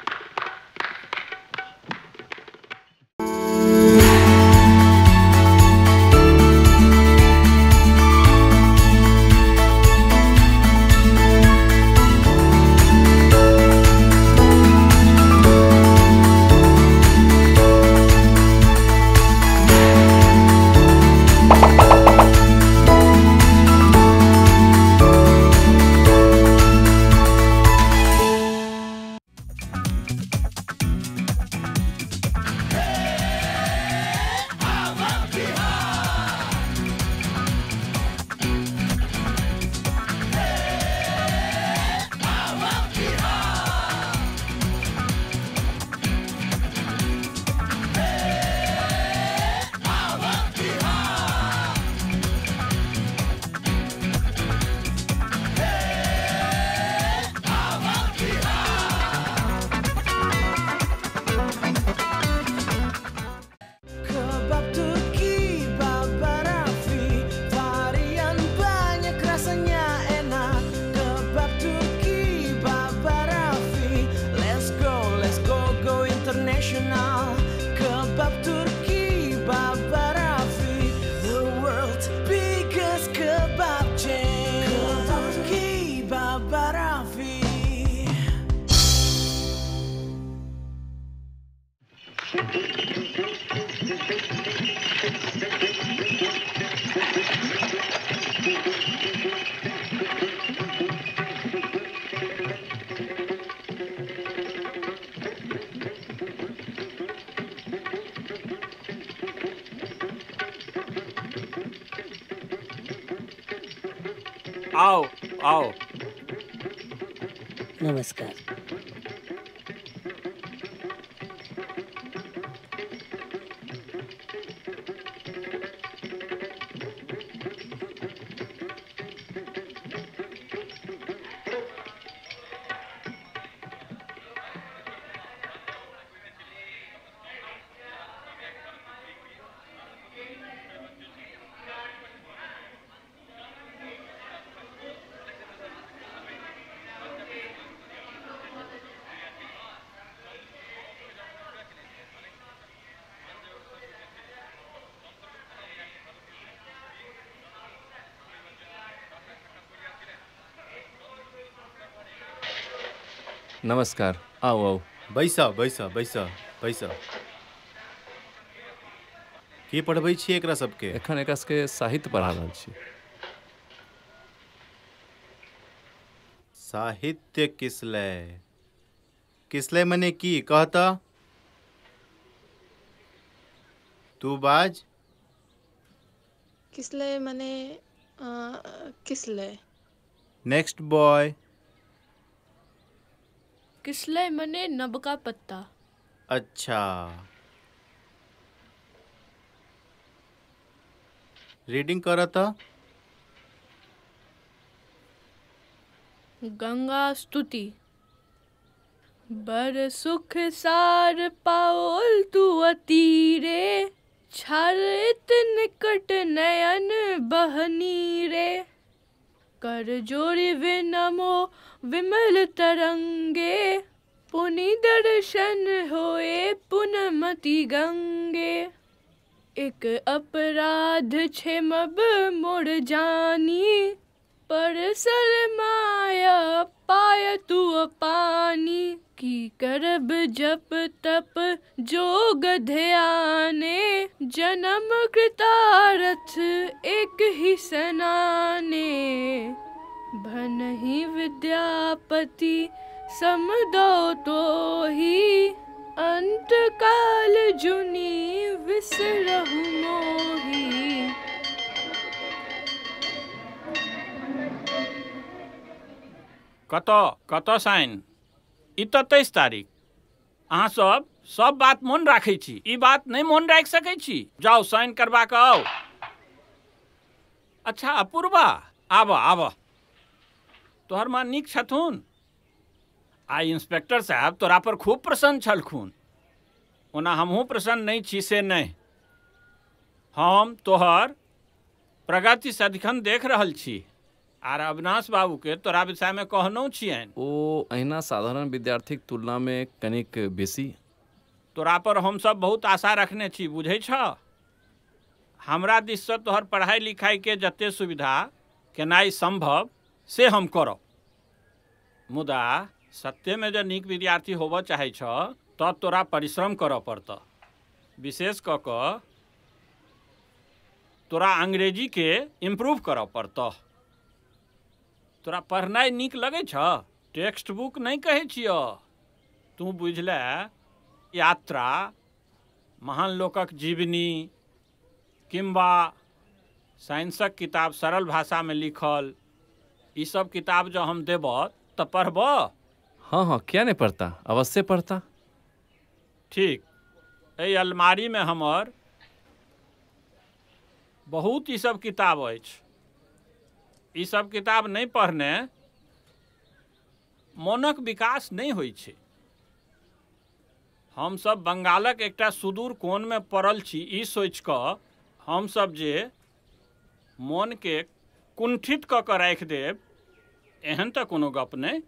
आओ आओ। नमस्कार। नमस्कार। आओ आओ बैसा बैसा बैसा बैसा। की पढ़बै छी एकरा सबके? एखन एकरा सबके साहित्य पढ़ा रहल छी। साहित्य किसलय किसलय मने की कहता? तू बाज। किसलय मने किसलय। Next boy. किसलय मने नबका पत्ता। अच्छा, रीडिंग करता? गंगा स्तुति। बर सुख सार पाओल तू अतीरे, छारित निकट नयन बहनी रे। कर जोरी विनमो विमल तरंगे, पुनि दर्शन होए पुनमति गंगे। एक अपराध क्षमब मोड़ जानी, परसल माया पाय तू पानी। की करब जप तप जोग ध्याने, जन्म कृतारथ एक ही सनाने। भनहि विद्यापति समदो तो ही, अंत काल जुनी विसरहु मोही। कत कत साइन ई तो तेईस तारीख। अहाँ सब सब बात मन राखै छी, ई बात नहीं मन राख सकै छी। जाओ साइन करवा के आओ। अच्छा अपूर्वा, आब आब तोहर माँ नीक छथुन? आई इंस्पेक्टर साहब तोरा पर खूब प्रसन्न छलखुन। ओना हमहूँ प्रसन्न नहीं छी से नहीं। हम तोहर प्रगति सदिखन देख रहल छी। आर अविनाश बाबू के तोरा विषय में कहनो छियन। ओ अहिना साधारण विद्यार्थी के तुलना में कनिक बेसी। तोरा पर हम सब बहुत आशा रखने छी, बुझै छ। हमरा दिस से तोहर पढ़ाई लिखाई के जते सुविधा केनाई संभव से हम करब। मुदा सत्य में जो नीक विद्यार्थी होबऽ चाहे छ तो तोरा परिश्रम करऽ पड़त। विशेष क क तोरा अंग्रेजी के इम्प्रूव करऽ पड़त। तोरा पढ़नाई नीक लगे छ? टेक्स्ट बुक नहीं कहे छियो। तू बुझले यात्रा, महान लोकक जीवनी किंबा साइंसक किताब सरल भाषा में लिखल, ई सब किताब जो हम देब तो पढ़ब? हाँ हाँ क्या नहीं पढ़ता, अवश्य पढ़ता। ठीक, ए अलमारी में हमर बहुत ई सब किताब अछि। ई सब किताब नहीं पढ़ने मनक विकास नहीं होइ छै। हम सब बंगालक एकटा सुदूर कोन में पड़ल छी, ई सोच क हम सब जे मन के कुंठित क के राख देब, एहन तो कोनो गप नहीं।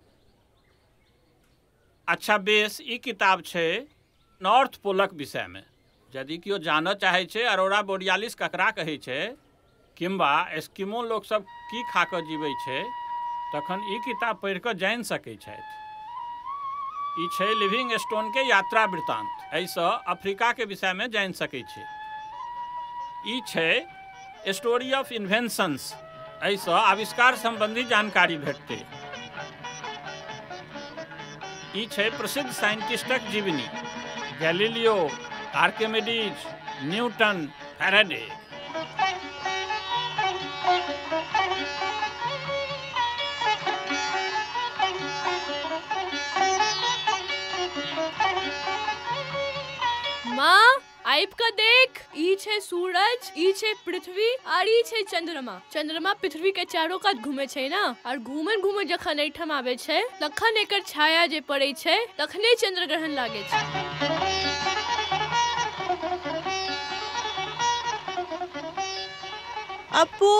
अच्छा बेस, ई किताब छै नॉर्थ पोलक विषय में। यदि कियो जानऽ चाहे छे अरोरा बोरियालिस ककरा कहै छै, किंबा एस्किमो लोग सब की खा के जीवै छै, तखन ई किताब पढ़ि के जान सकै छथि। ई छै लिविंग स्टोन के यात्रा वृत्तांत। एहिसँ अफ्रीका के विषय में जान सकै छै। ई छै स्टोरी ऑफ इन्वेंशंस। एहिसँ आविष्कार संबंधी जानकारी भेटतै। ई छै प्रसिद्ध साइंटिस्टक जीवनी, गैलीलियो, आर्किमिडीज, न्यूटन, फैराडे। माँ आइब का देख, ई छे सूरज, ई छे पृथ्वी और ई छे चंद्रमा। चंद्रमा पृथ्वी के चारों कात घूमे छे ना, और घूमन घूमे जखन एठम आवे छे तखन एकर छाया जे पड़े छे तखने चंद्र ग्रहण लागे छे। अपू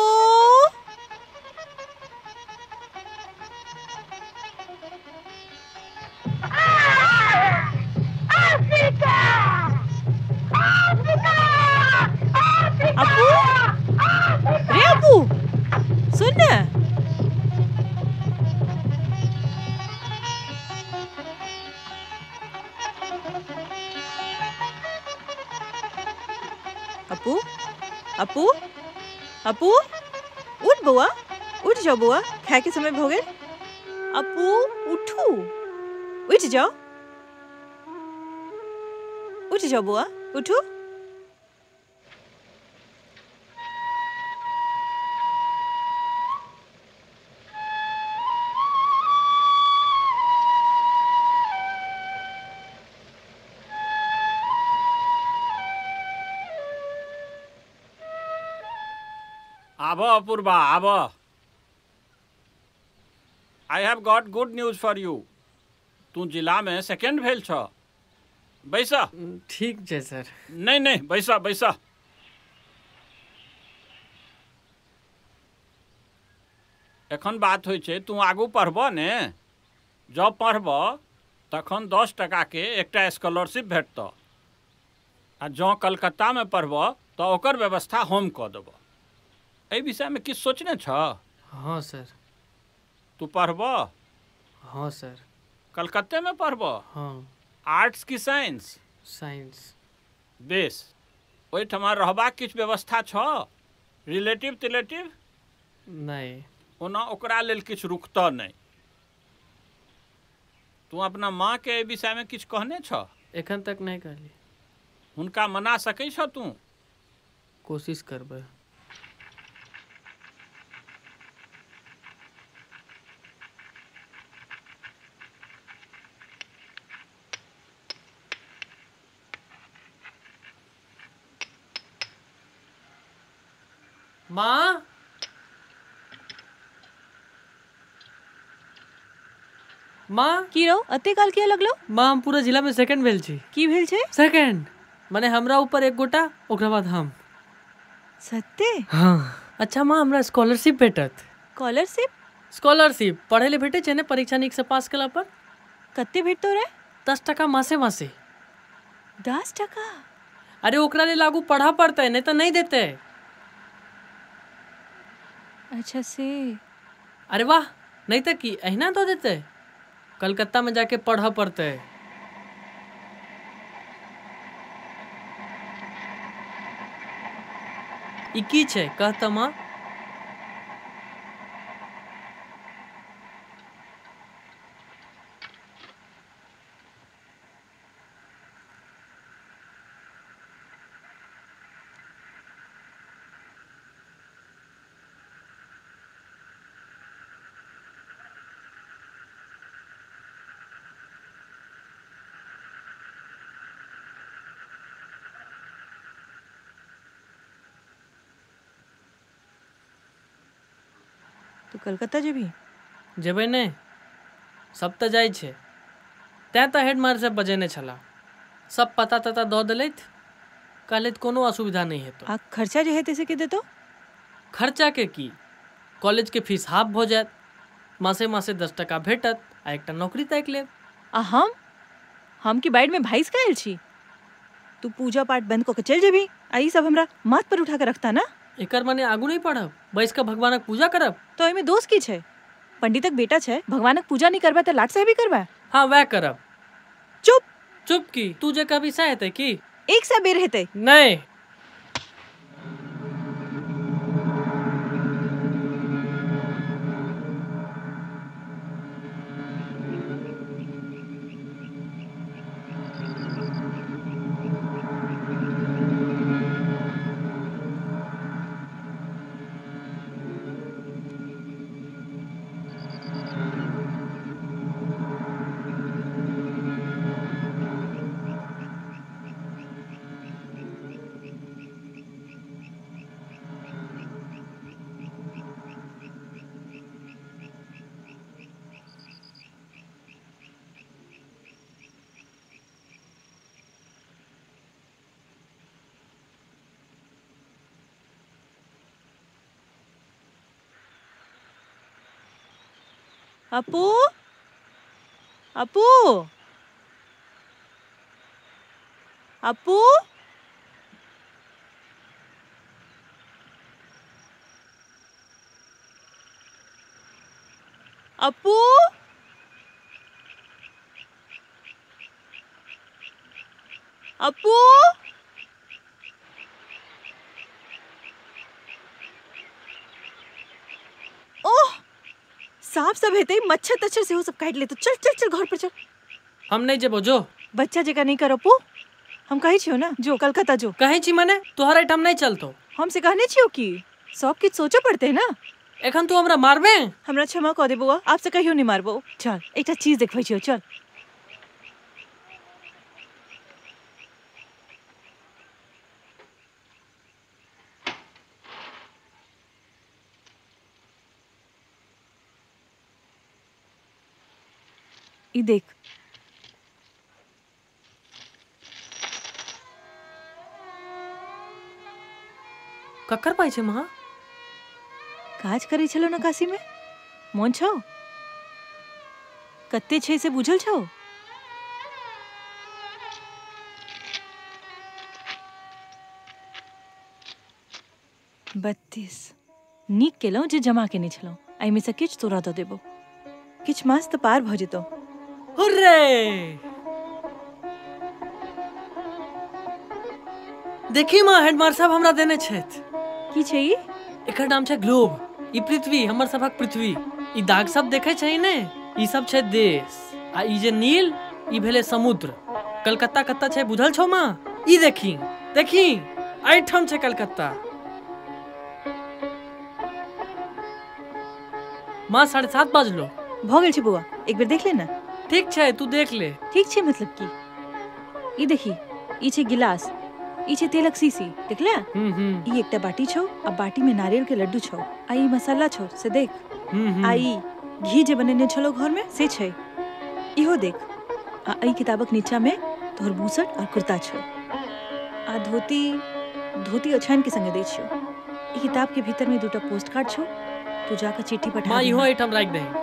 अपू, रे अपू सुन ना। अपू अपू अपू उठ बुआ, उठ जाओ बुआ, खाए के समय हो गए। अपू उठू, उठ जाओ, उठ जाओ बुआ, उठो। आबो अपूर्वा आबो। I have got good news for you. तू जिला में सेकंड भेल छ। बैसा। ठीक छै सर। नहीं नहीं बैसा बैसा। एखन बात होइ छै तू आगू पढ़बो ने, जब पढ़बो तखन दस टका के एकटा स्कॉलरशिप भेटतो, आ जँ कलकत्ता में पढ़बो तो ओकर व्यवस्था हम कऽ देबो। एहि विषय में किछु सोचने छ? हाँ सर। तू पढ़बो? हाँ सर। कलकत्ते में पढ़बो? हाँ। आर्ट्स की साइंस? साइंस। बेस, ओहिठमा रहबाक किछु व्यवस्था छ? रिलेटिव तिलेटिव? नहीं। ओना ओकरा लेल किछु रुकतो नहीं। तू अपना माँ के एहि विषय में किछु कहने छ? एखन तक नहीं कहली। हुनका मना सकै छ तू? कोशिश करबै। माँ माँ की रो अते काल किया लगलो? माँ हम पूरा जिला में सेकंड भेल छी। की भेल छे? सेकंड माने हमरा ऊपर एक गोटा, ओकरा बाद हम। सत्ते? हाँ। अच्छा माँ हमरा स्कॉलरशिप भेटत? स्कॉलरशिप? स्कॉलरशिप पढ़े ले भेटे छै ने, परीक्षा नीक से पास कला पर। कत्ते भेटतो रे? दस टका मासे मासे। दस टका? अरे ओकरा ले लागू पढ़ा पड़ता है, नहीं तो नहीं देते। अच्छा से। अरे वाह, नहीं तो की अहिना तो देते। कलकत्ता में जाके पढ़ा पड़ता है। ई की छै कहता माँ? तू कलकत्ता जेबी? जेबै नहीं, सब तो जाइ छै। तैं तो हेडमास्टर से बजेने छला, सब पता तता दऽ देलैथ, कहलैथ कोनो असुविधा नहीं हेतौ। आ खर्चा जे हेतै से के देतौ? खर्चा के की, कॉलेज के फीस हाफ भऽ जायत, मासे मासे दस टका भेटत, आ एकटा नौकरी ताकि लेब। आ हम हम की बाइड में भाईस कायल छी? तू पूजा पाठ बंद कऽ के चल जेबी, आ ई सब हमरा माथ पर उठा के रखता ना। एकर माने आगू नहीं पढ़ब, बैस के भगवानक पूजा करब। तो एमे दोष की छै? पंडितक बेटा छै, भगवानक पूजा नहीं करबा त लाट साहेबी करबा? हाँ वह करब। चुप चुप की तू जे कहबी सह हेतै की? एक सा बेर हेतै। नहीं। अपू अपू अपू अपू अपू सांप सब हेते मच्छर तच्छर से हो सब काट ले तो चल चल चल घर पर चल। हम नहीं जेबो जो बच्चा जगह नहीं करो पू हम कही छियो ना जो कलकत्ता जो कहे छी मने तोहरा हम नहीं चलतो हमसे कहने छियो कि सब किछ सोचो पड़ते है ना। एखन तू हमरा मारबे हमरा क्षमा क देबो आपसे कहियो नहीं मारबो। चल एकटा चीज देखबै छियो चल। ई देख ककर पाई छे महा काज करे छलो ना काशी में मोन छौ कत्ते छे से बुझल छौ। बत्तीस नीक केलौ जे जमा केने छलौ एहि में से किछ तोरा दऽ देबो किछ मास त पार भ जेतौ। हुर्रे देखी माँ हेडमास्टर साहब हमरा देने छथि। की छै ई एकर नाम छै ग्लोब। ई पृथ्वी हमर सभक पृथ्वी। ई दाग सब देखे छै ने ई सब छै देश आ ई जे नील ई भेले समुद्र। कलकत्ता कत्ता छै बुझल छौ माँ ई देखी देखी एठम छै कलकत्ता। माँ साढ़े सात बजलो भ गेल छै बौआ एक बेर देख ले ना। ठीक छै तू देख ले। ठीक छै मतलब की ई देखी ई छै गिलास ई छै तेलक शीशी देखला ई एकटा बाटी छौ आ बाटी में नारियल के लड्डू छौ आ ई मसाला छौ से देख आ ई घी जे बनेने छलो घर में से छै इहो देख आ ई किताबक नीचा में तोहर बूसट और कुर्ता छौ आ धोती धोती ओछान के संगे दै छियो। ई किताब के भीतर में दूटा पोस्ट कार्ड छौ तू जाकर चिट्ठी पठा मां इहो आइटम राख दे।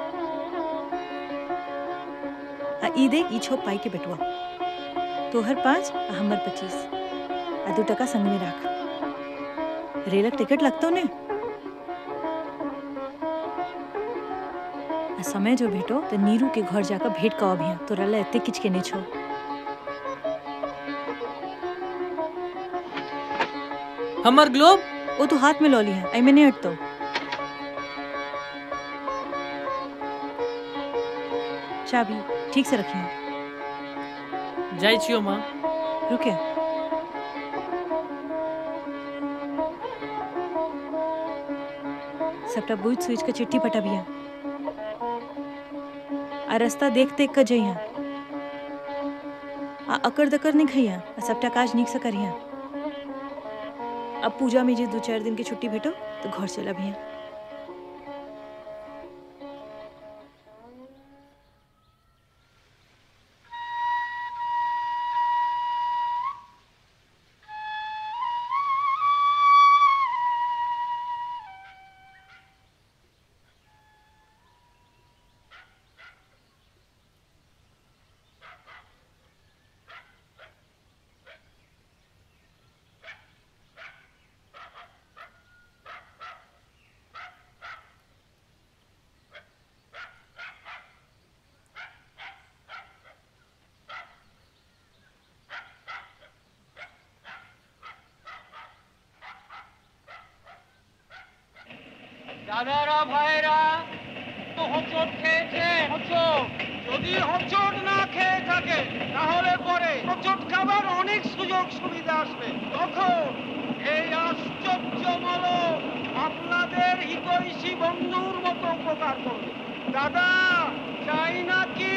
आ ई देख ई छौ पाई के बेटुआ तोहर पाँच आ हमर पच्चीस आ दू टका संग में राख। रेलक टिकट लगतो ने आ समय जो भेटो तो नीरू के घर जाकर भेंट कऽ अभिया तोरा ले एते किछ के नै छौ। हमर ग्लोब ओ तू हाथ में लऽ ली है एहि में नै हटतो। चाबी ठीक से रखिए। जाय छियो माँ रुके सबटा बुझ सुझ के चिट्ठी पटाबिया आ रास्ता देख देख के जइया आ अकर दकर नहीं खइया आ सबटा काज नीक से करिया। अब पूजा में जे दो चार दिन की छुट्टी भेटो तो घर चल अभिया। দাদারা ভাইরা তো হোঁচট খেয়েছে হোঁচট যদি হোঁচট না খেয়ে থাকে তাহলে পরে হোঁচট খাবার অনেক সুযোগ সুবিধা আসবে তখন এই আশ্চর্যমূলক আপনাদের হিতৈষী বন্ধুর মতো উপকার করবে। দাদা চাই না কি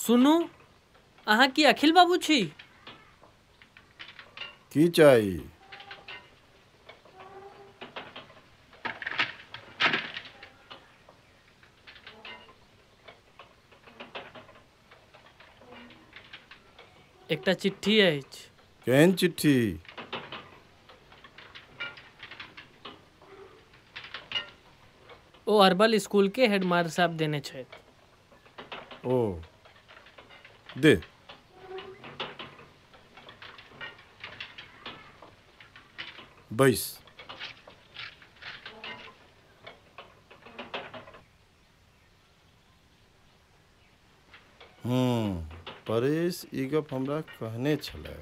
सुनू अहाँ की अखिल बाबू छी? की चाहिए? एकटा चिट्ठी अछि। केहन चिट्ठी? ओ अरबल स्कूल के हेडमास्टर साहब देने छथि। ओ दे। बैस। हम्म परेश ई गप हमरा कहने छलै।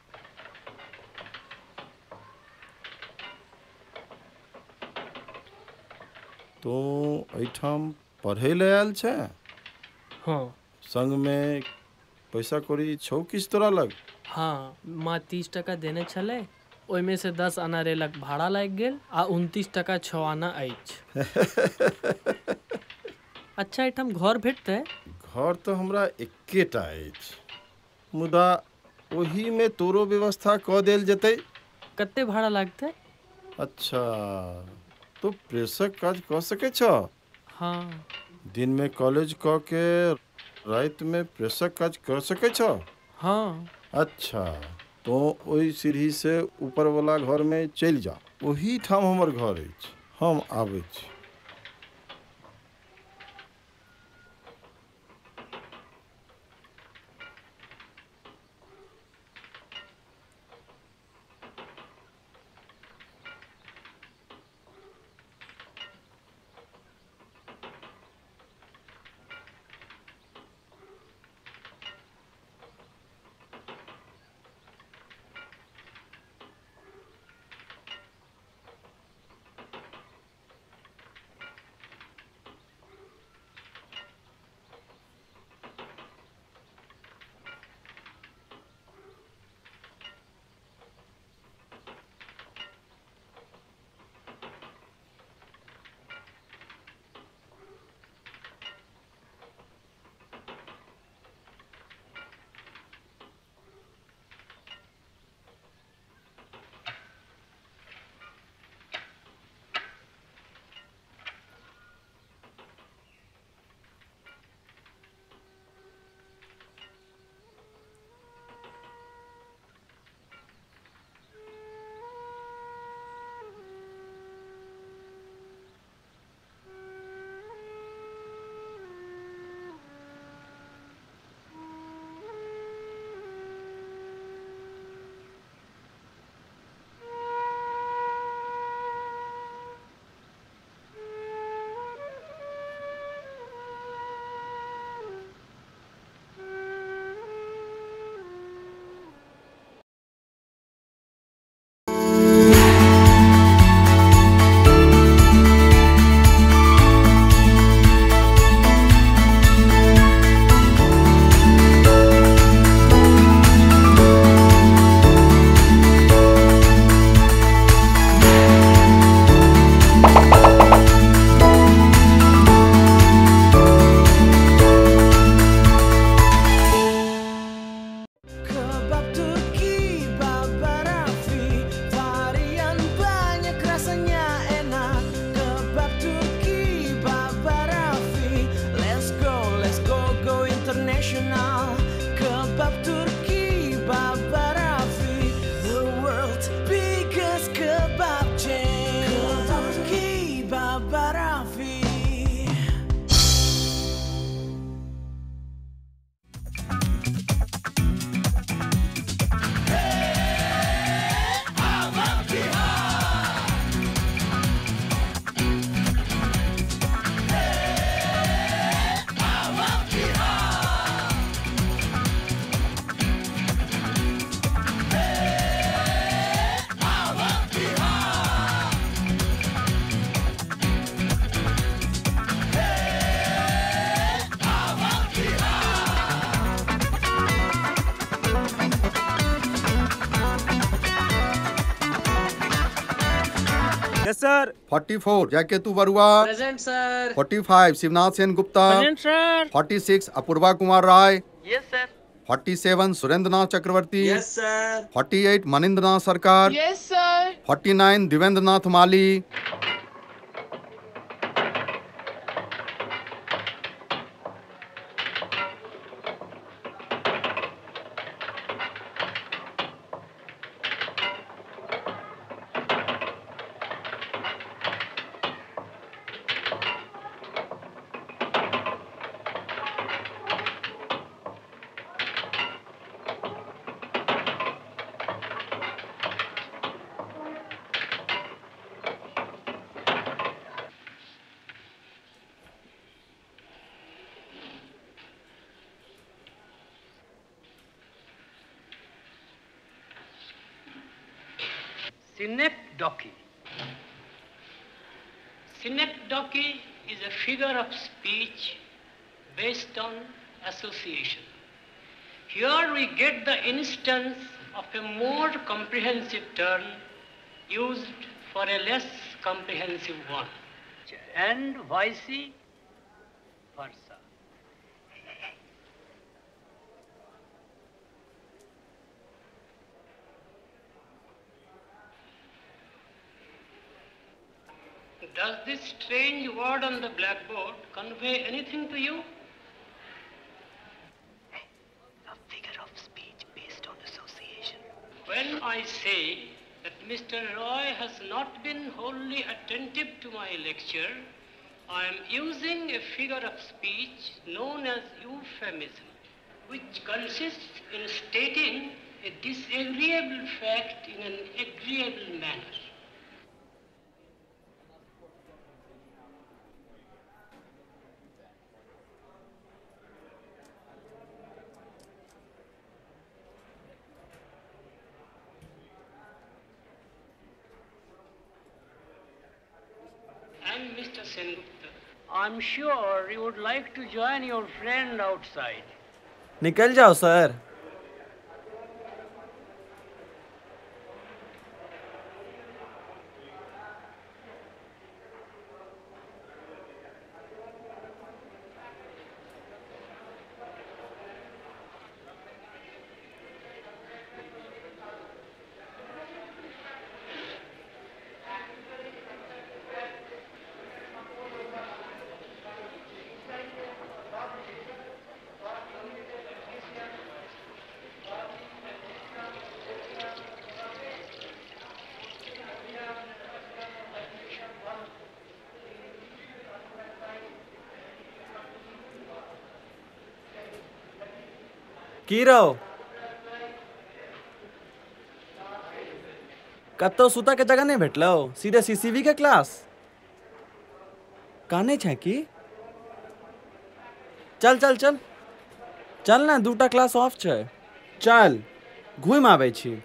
तो एठाम पढ़े ले आयल छै? हाँ। संग में पैसा कौड़ी छौ किस तोरा लग? हाँ, माँ तीस टका देने छलै, ओहिमे से दस आना रेलक भाड़ा लागि गेल आ उनतीस टका छओ आना अछि। अच्छा एठाम घर भेटतै? घर तो हमरा एकेटा अछि, मुदा ओही में तोरो व्यवस्था क देल जेतै। कते भाड़ा लागतै? अच्छा तो प्रेसक काज क सकै छ? हाँ। दिन में कॉलेज क के रात में प्रेसक काज कर सकै छ? हाँ। अच्छा तो ओही सीढ़ी से ऊपर वाला घर में चल जा, ओही ठाम हमर घर अछि, हम आबै छी। Yes sir. चौवालीस जयकेतु बरुआ। Present sir. पैंतालीस शिवनाथ सेन गुप्ता। Present sir. छियालीस अपूर्वा कुमार राय। Yes sir. सैंतालीस सुरेंद्रनाथ चक्रवर्ती। Yes sir. अड़तालीस मनिंद्रनाथ सरकार। Yes sir. उनचास देवेंद्रनाथ माली। Synecdoche. Synecdoche is a figure of speech based on association. Here we get the instance of a more comprehensive term used for a less comprehensive one, and vice versa. Does this strange word on the blackboard convey anything to you? A figure of speech based on association. When I say that Mister Roy has not been wholly attentive to my lecture, I am using a figure of speech known as euphemism, which consists in stating a disagreeable fact in an agreeable manner. And Mister Sengupta, I'm sure you would like to join your friend outside. निकल जाओ sir. की रहो कतो सुता के जगह नहीं भेटलो, सीधे सीसीवी के क्लास काने छे की? चल चल चल चल ना, दूटा क्लास ऑफ छे, चल घूम आवे छी।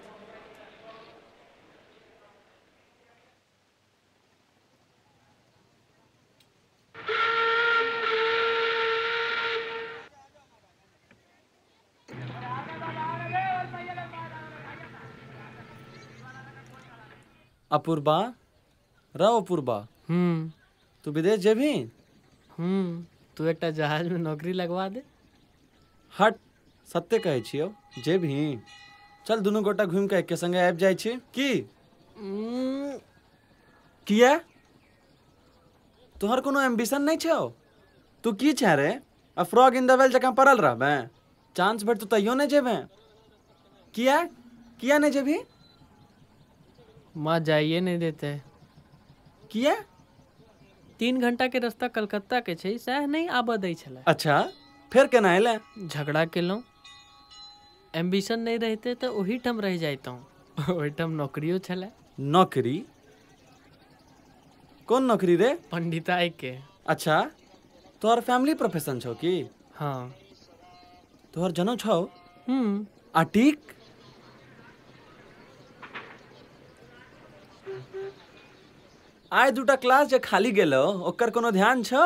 अपूर्वा रहो अपूर्वा। हम्म तू विदेश जेबी? हम्म तू एक जहाज में नौकरी लगवा दे। हट, सत्य कहे छियो, जेबी। चल दोनों गोटा घूम के एक संगे आबि जाय छी की? किया तोहर कोनो एम्बिशन नहीं छौ? तू की छे रे? A frog in the well जकां पड़ल रहबे, चांस भेट तो तैयो नहीं जेबे। किया किया नहीं जेबी? माँ जाइए नहीं देते। किया? तीन घंटा के रास्ता कलकत्ता के छै, सह नहीं आबऽ दै छले। अच्छा, फिर केना एले? झगड़ा केलौं, एम्बिशन नहीं रहते तो वही ठम रह जाता हूँ। वही ठम नौकरियों छले। नौकरी? कौन नौकरी रे? पंडिताई के। अच्छा, तोहर फैमिली प्रोफेशन छौ की? हाँ। तोहर जनो छौ? हम्म आटिक? आय दूटा क्लास जे खाली गेलो, ओकर कोनो ध्यान छौ?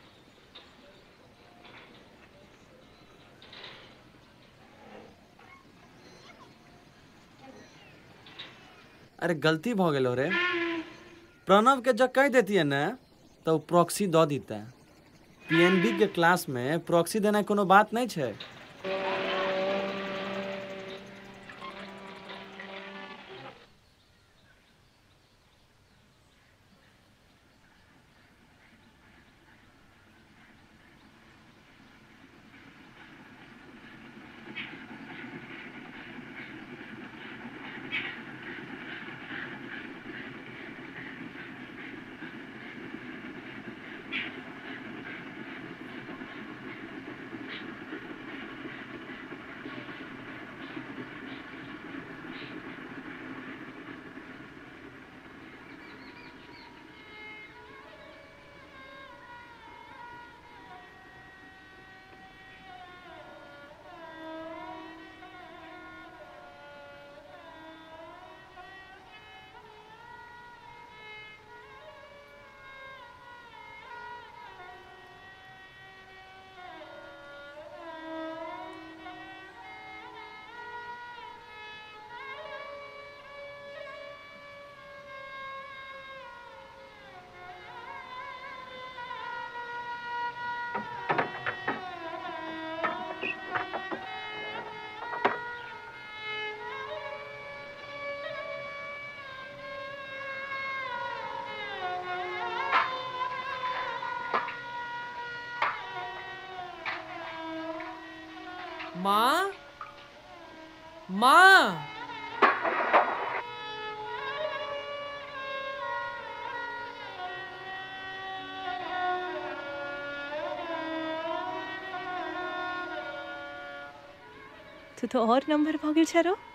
अरे गलती भ गेलो रे। प्रणव के जब कह देती है ना तो प्रॉक्सी दो देता है। पीएनबी के क्लास में प्रॉक्सी देना कोनो बात नहीं छे। माँ तू तो और नंबर भगल छ रो,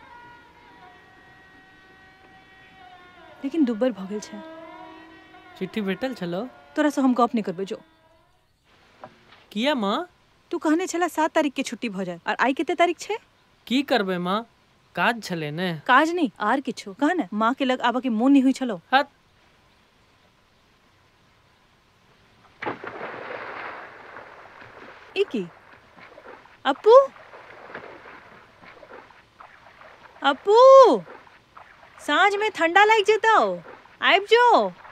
लेकिन दुबर भगल छ। चिट्ठी भेटल छलो तोरा से हम गप नहीं करबे जो। किया माँ? तू कहने छला सात तारीख के छुट्टी भ जाए और आई कितने तारीख छे? की करबे माँ, काज छले ने। काज नहीं आर किछो कह ना, माँ के लग आबा के मोन नहीं हुई छलो। हट ई की अपू अपू सांझ में ठंडा लग जेता आइब जो।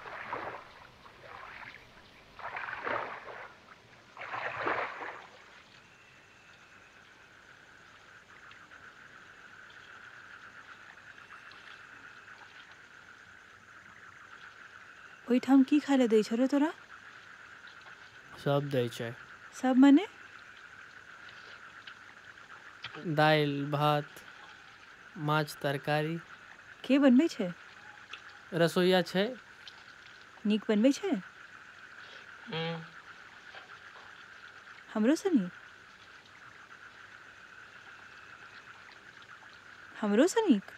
ओइठाम की खाले दै छ रे तोरा? सब दै छै। सब माने? दाल भात माछ तरकारी। के बनबै छै? रसोइया छै। नीक बनबै छै? हमरो से नीक? हमरो से नीक?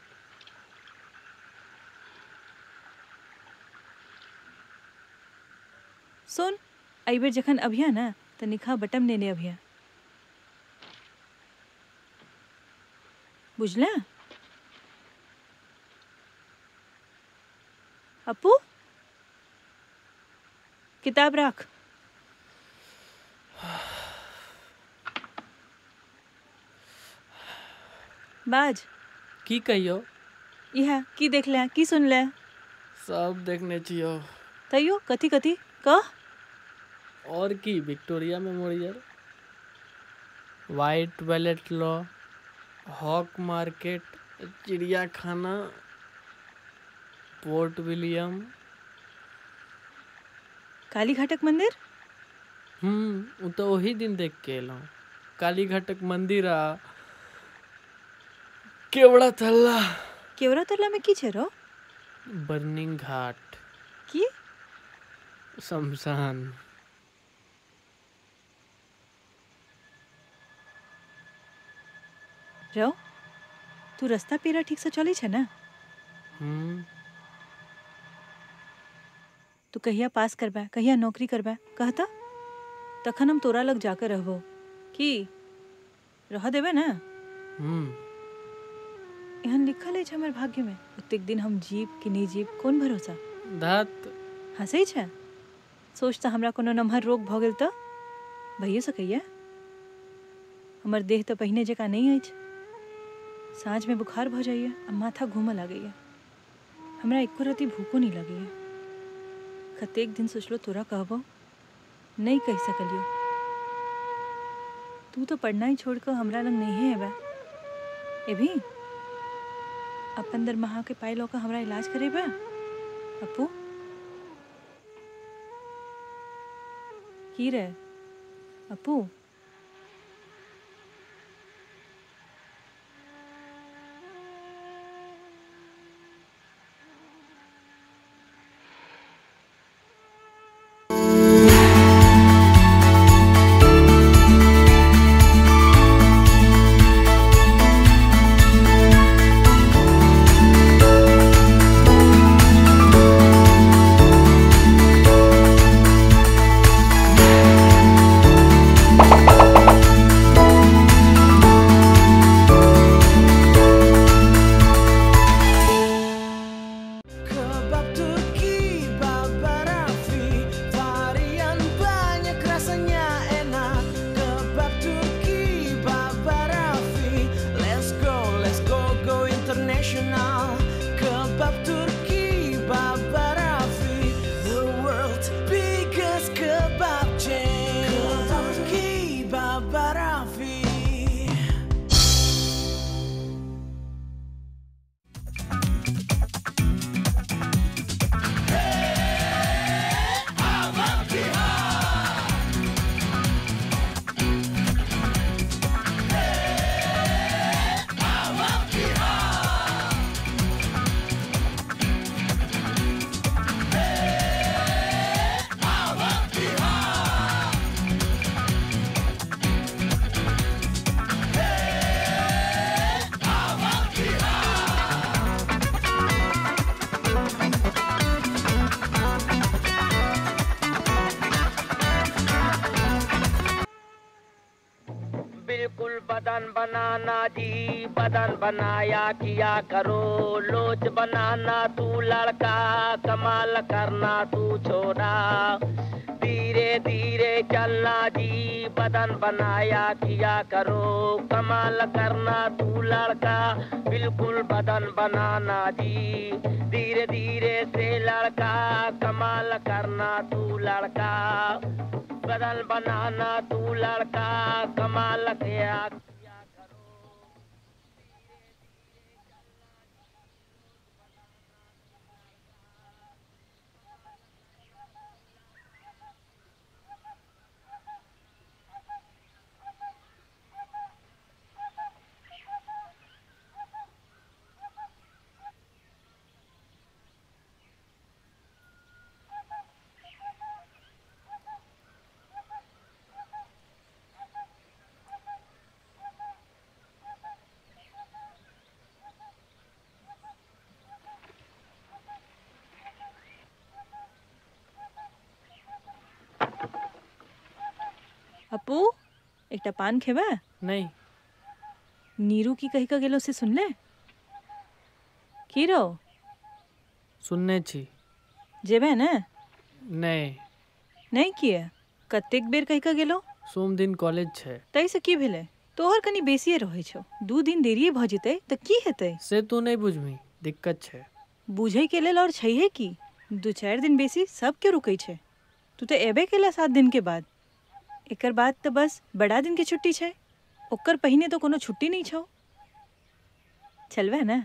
सुन आई बेर जखन अभिया ना त निखा बटम नेने अभिया, बुझला? अपू किताब रख। बाज की कहियो? इहा की देख ले की सुन ले? सब देखने छियो। तैयो कथी कथी कह? और की Victoria Memorial, Whiteaway Laidlaw, Hogg Market, चिड़िया खाना, पोर्ट विलियम, काली घाटक मंदिर। हम्म उ तो वही दिन देख के एलौ। काली घाटक मंदिर आ केवड़ा तल्ला। केवड़ा तल्ला में की छै रो? बर्निंग घाट की शमशान। रो तू रास्ता पेरा ठीक से चली छै ना? हम्म तू कहिया पास करबा, कहिया नौकरी करबा कहता तखन हम तोरा लग जाकर रहबो। की रह देबे ना? हम्म एहन लिखल है हमर भाग्य में। ओतेक दिन हम जीव कि नहीं जीव कोन भरोसा। धात हंसै छै? सोच त हमरा कोनो नम्हर रोग भ गेल त भइए सकैया। हमर देह तो पहिने जका नहीं अछि। साँझ में बुखार भ जाइए आ माथा घूमऽ लागैया। हमरा एको रति भूखो नहीं लगैया। कतेक दिन सोचलो तोरा कहबो, नहीं कह सकलियो। तू तो पढ़ना ही छोड़ कर हमरा लग नहीं है बा। ए भी अपन दरमाहा के पाई लोका हमरा इलाज करेबा। अपू की रे अपू? बदन बनाना जी, बदन बनाया किया करो, लोच बनाना तू लड़का, कमाल करना तू छोरा, धीरे धीरे चलना जी, बदन बनाया किया करो, कमाल करना तू लड़का, बिल्कुल बदन बनाना जी, धीरे धीरे से लड़का, कमाल करना तू लड़का, बदन बनाना तू लड़का, कमाल किया अपू एकटा पान खेबा? नहीं। नीरू की कही का गेलो से सुन ले की रो सुनने छी जेबे ने नहीं नहीं किए कतेक बेर कही का गेलो सोम दिन कॉलेज छै तई से की भेले तोहर कनी बेसिए रहै छौ दू दिन देरिए भ जेतै त की हेतै से तू नहीं बुझमी दिक्कत छै बुझै के लेल और छैहे की दू चार दिन बेसी सब के रुकै छै तू तो एबे केला सात दिन के बाद एकर बाद तो बस बड़ा दिन के छुट्टी छै ओकर पहिने तो कोनो छुट्टी नहीं छौ चलबे ना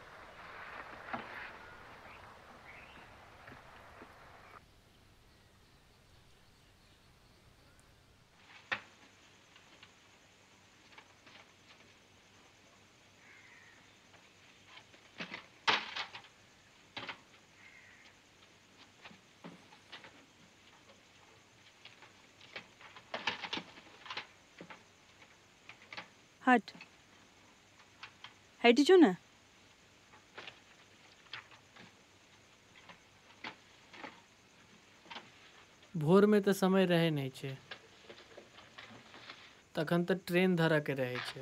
हट हट जो ना भोर में तो समय रहे नहीं छे तखन तो ट्रेन धरा के रहे छे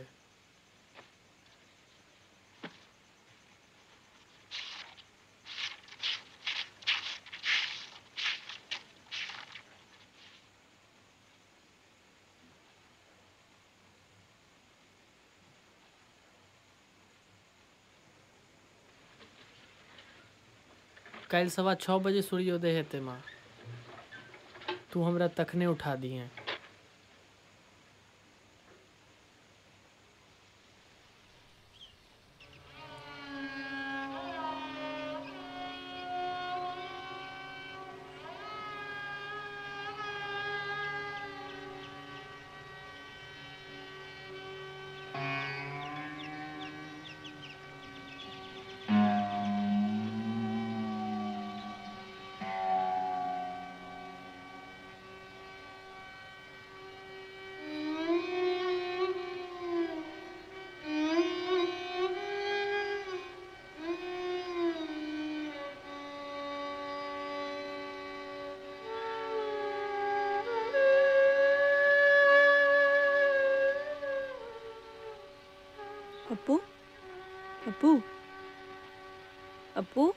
कल सवा छः बजे सूर्योदय हेते माँ तू हमरा तखने उठा दिए अपू अपू अपू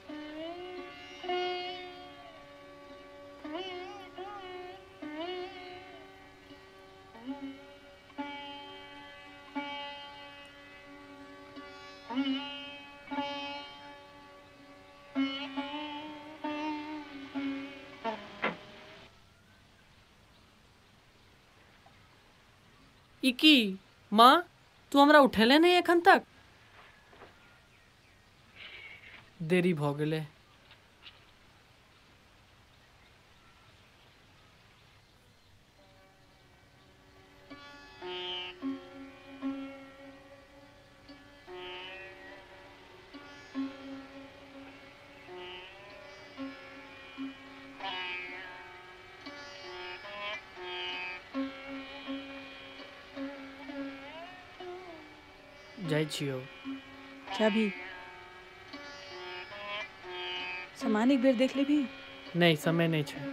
इकी माँ तू हमरा उठेले नहीं एखन तक देरी भ गेले जाय छियो चाबी सामान एक बेर देख ले भी नहीं समय नहीं छै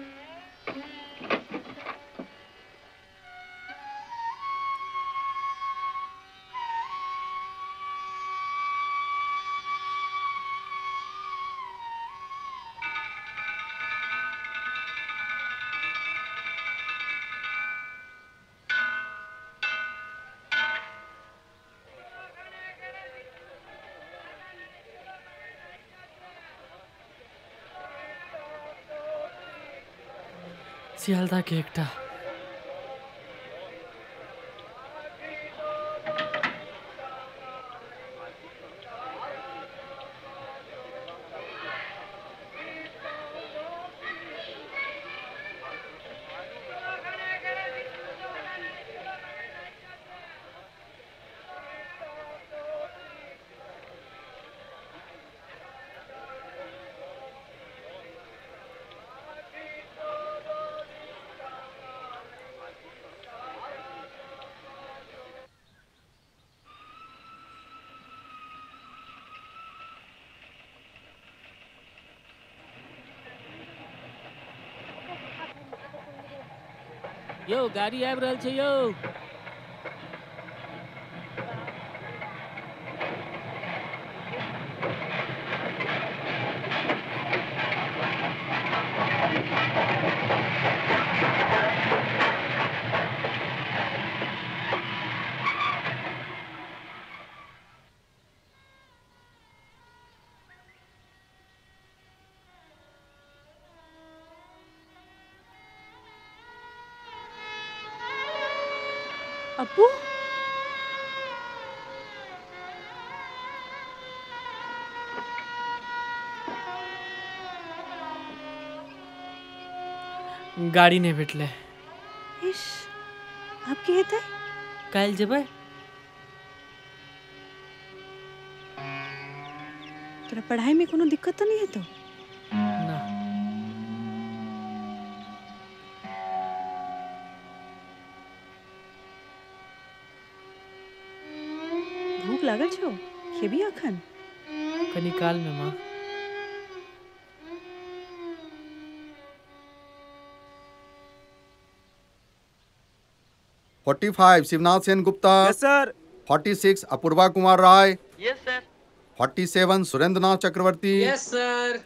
सियालदा के एकटा यो गाड़ी आबि रहल छै यो। अप्पू गाड़ी नहीं भेटले। इश आप के हेतै काल जेबै। तोरा पढ़ाई में कोनो दिक्कत तो नहीं है तो? ना। भूख लागल छौ? खेबी अखन? कनी काल में माँ। Forty five Shivnath Sen Gupta. Yes sir. Forty six Apurva Kumar Rai. Yes sir. Forty seven Surendra Nath Chakraborty. Yes sir.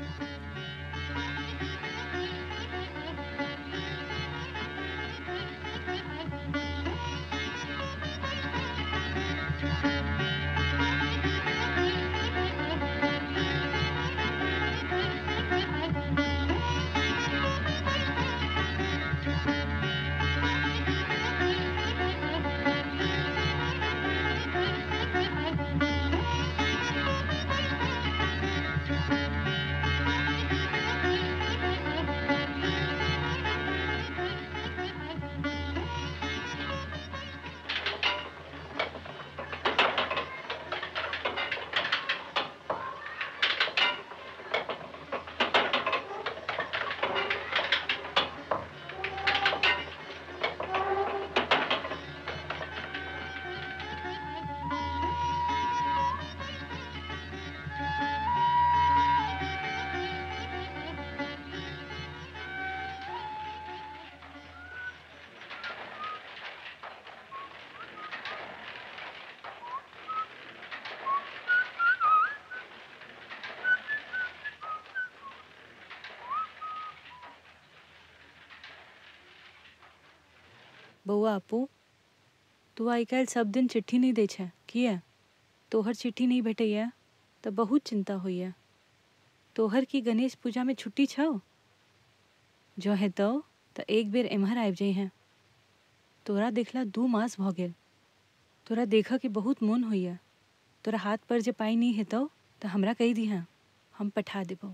बउआ अपू तू आई काल्हि सब दिन चिट्ठी नहीं दै छै किया? तोहर चिट्ठी नहीं भेटैया तऽ बहुत चिंता होइया। तोहर की गणेश पूजा में छुट्टी छौ? जो हेतौ तऽ एक बेर एम्हर आबि जइहें। तोरा देखला दू मास भऽ गेल। तोरा देखऽ के बहुत मोन होइया। तोरा हाथ पर जे पाई नहीं हेतौ तऽ हमरा कहि दिहें, हम पठा देबौ।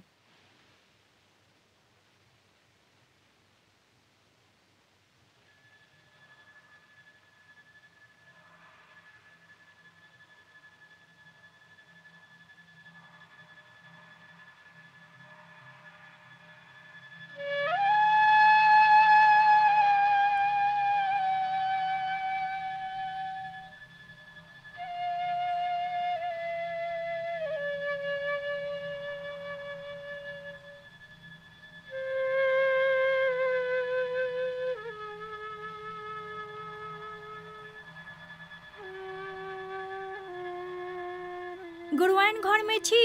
गुरुआइन घर में छी।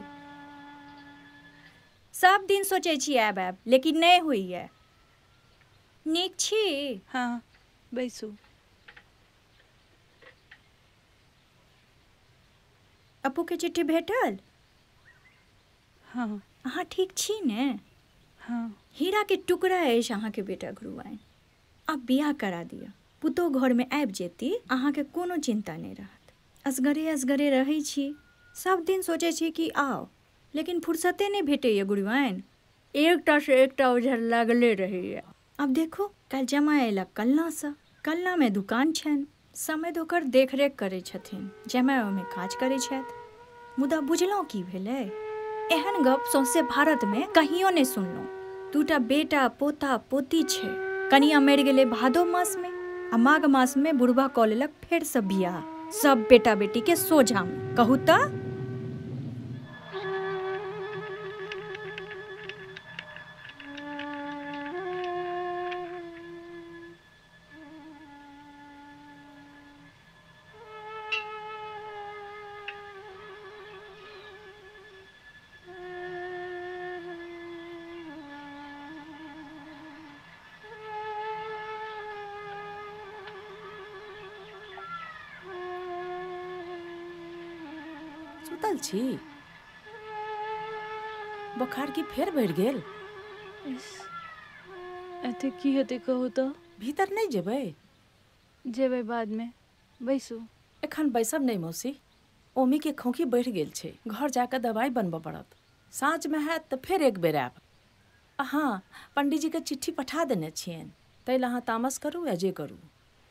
सब दिन सोचे छी आब आब लेकिन नहीं होइए। नीक छी? हाँ बैसू। अपू के चिट्ठी भेटल? हाँ। अहाँ ठीक छी ने? हाँ हीरा के टुकड़ा अछि अहाँ के बेटा गुरुआइन। अब बियाह करा दिया, पुतो घर में आबि जेती, अहाँ के कोनो चिंता नहीं रहत। असगरे असगरे रहै छी, सब दिन सोचे छी कि आओ, लेकिन फुर्सते नहीं भेटैया गुरुआइन। एकटा से एकटा उधर लगले रहैया। अब देखो कल जमा एला कलना से, कलना में दुकान छनि, समय दोकर देखरेख करै छथिन, जमा ओहिमे काज करै छथि। मुदा बुझलहुँ की भेलै, एहन गप सौंसे भारत में कहियो नहीं सुनलहुँ। दूटा बेटा पोता पोती छै, कनिया मरि गेलै भादो मास में, आ माघ मास में बुढ़बा कऽ लेलक फेर से बियाह, सब बेटा बेटी के सोझा में। कहू तऽ सुतल छी? बोखार की फेर बढ़ि गेल? एते की हेतै कहू तऽ? भीतर नहीं जेबै? जेबै बाद में, बैसू। एखन बैसब नहीं मौसी, ओमी के खोखी बढ़ि गेल छै, घर जाकर दवाई बनबऽ पड़त। साँझ में हैत तऽ फेर एक बेर आयब। हाँ, पंडित जी के चिट्ठी पठा देने छियनि, तै लए अहाँ तामस करू या जे करू।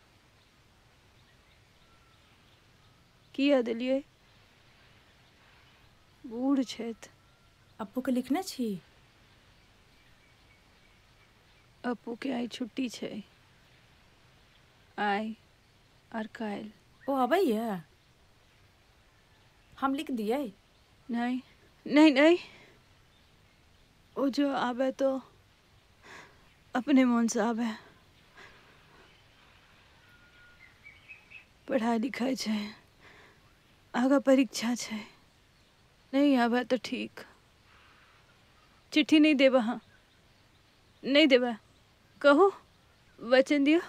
किया देलियै? बूढ़ छथि। अप्पू के लिखने छी? अप्पू के आइ छुट्टी छै, आइ और काल्हि। ओ अबैया? हम लिख दिए? नहीं नहीं नहीं, वो जो आवे तो अपने मन से आवे। पढ़ाई लिखाई छै, आगा परीक्षा छै, नहीं आवे तो ठीक। चिट्ठी नहीं देबा? हाँ नहीं देबा, कहो वचन दियो।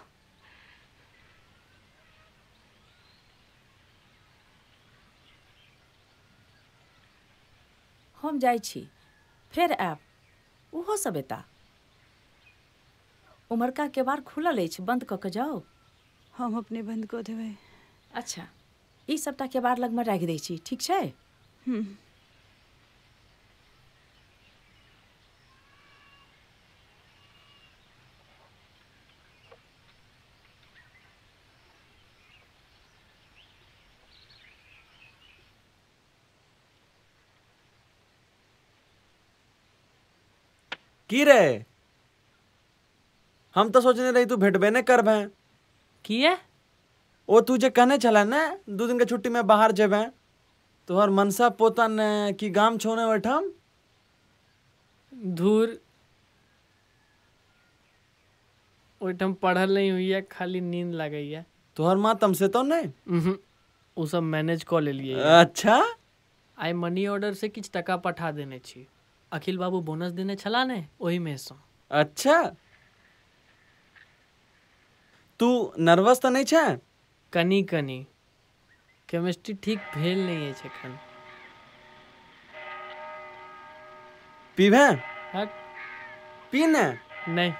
हम जाइ छी, फेर आयब, ओहो सब एता। उमरका केवाड़ खुलल अछि, बंद कऽ के जाओ। हम अपने बंद कऽ देबै। अच्छा, ई सबटा केवाड़ लग में राखि दै छी, ठीक छै? हम्म। की रे, हम तो सोचने रही तू भेटबे नहीं करबे। किए? ओ तू जे कहने छला ने दू दिन के छुट्टी में बाहर जेबे, तोहर मनसा पोता ने की गाम छोने ओठम? धूर, ओठम पढ़ल नहीं हुई है, खाली नींद लगैया। तोहर माँ तमसे तो नहीं? वो सब मैनेज कऽ लेलिए। अच्छा, आई मनी ऑर्डर से किछ टका पठा देने छी। अखिल बाबू बोनस देने छला ने, ओही में से। अच्छा, तू नर्वस तो नहीं छे? कनी कनी, केमिस्ट्री ठीक भेल नहीं है एखन। पीबे? हट। पीने? नहीं।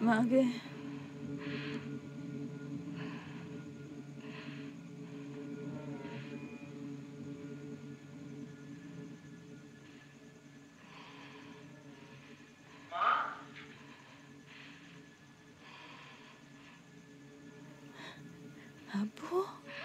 मागे अबू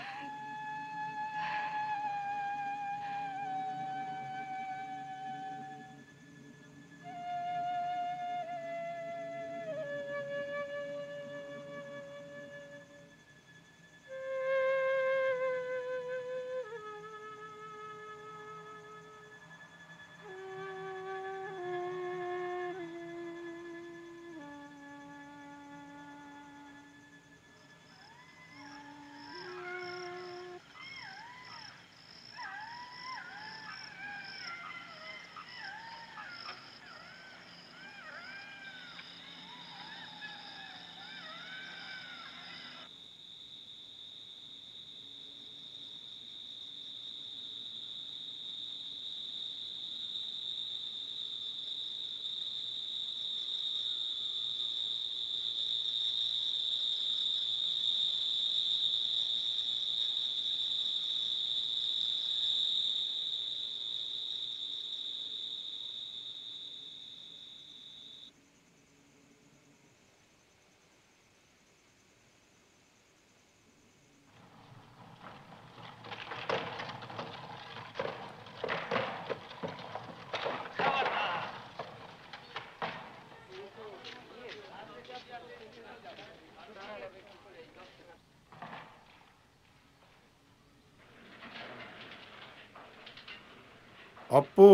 अप्पू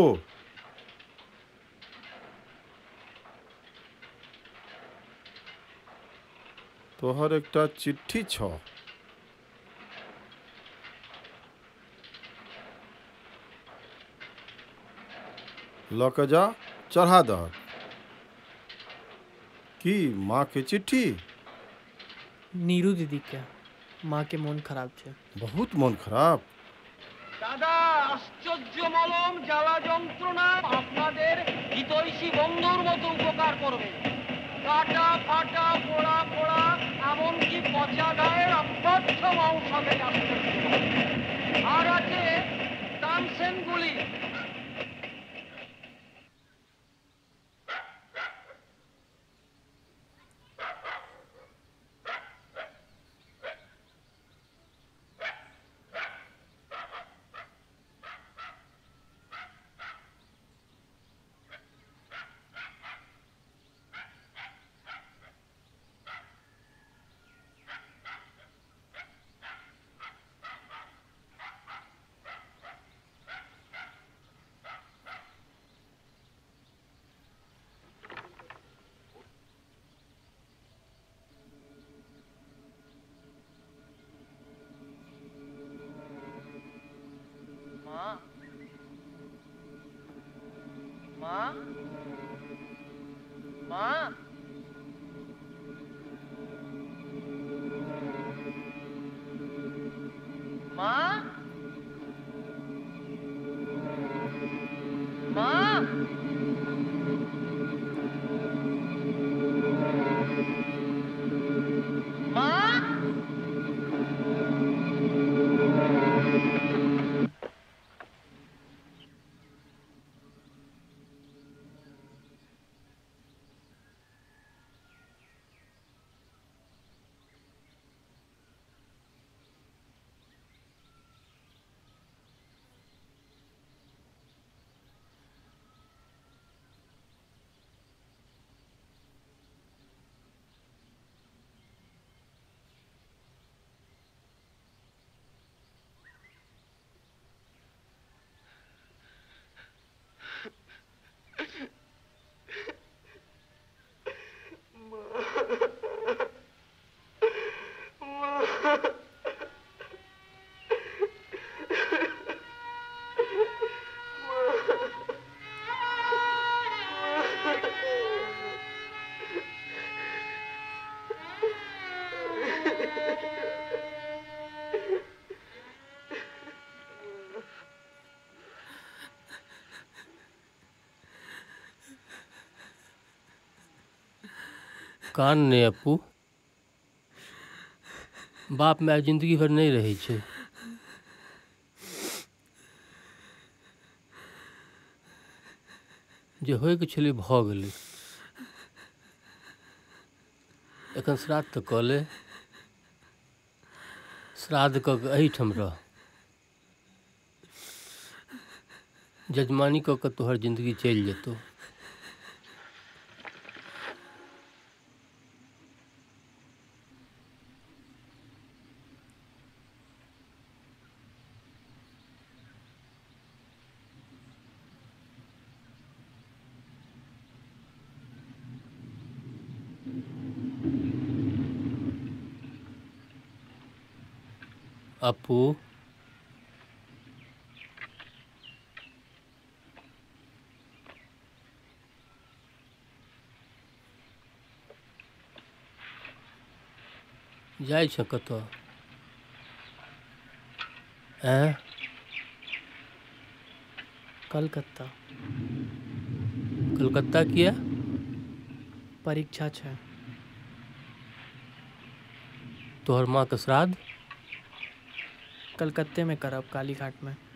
तोहर एकटा चिट्ठी छ ल के जा चढ़ा दहक की माँ के चिट्ठी नीरू दीदी के माँ के मन खराब छे बहुत मन खराब দাদা আশ্চর্য মলম জ্বালা যন্ত্রণা আপনাদের হিতৈষী বন্ধুর মতো উপকার করবে কাটা ফাটা পোড়া পোড়া এমনকি পচা গায়ের অপথ্য মাংসকে আর আছে তামসেনগুলি माँ माँ माँ माँ कान ने अपू बाप माय जिंदगी भर नहीं रही छे। जे होइके छलै भऽ गेलै। एखन श्राद्ध तऽ कऽ ले, श्राद्ध कऽ कऽ एहिठाम रह, जजमानी कऽ कऽ तोहर जिंदगी चलि जेतौ। अपू जाइ छ कतऽ? हैं? कलकत्ता। कलकत्ता किया? परीक्षा छै। तोहर माँ के श्राद्ध? कलकत्ते में करब, काली घाट में।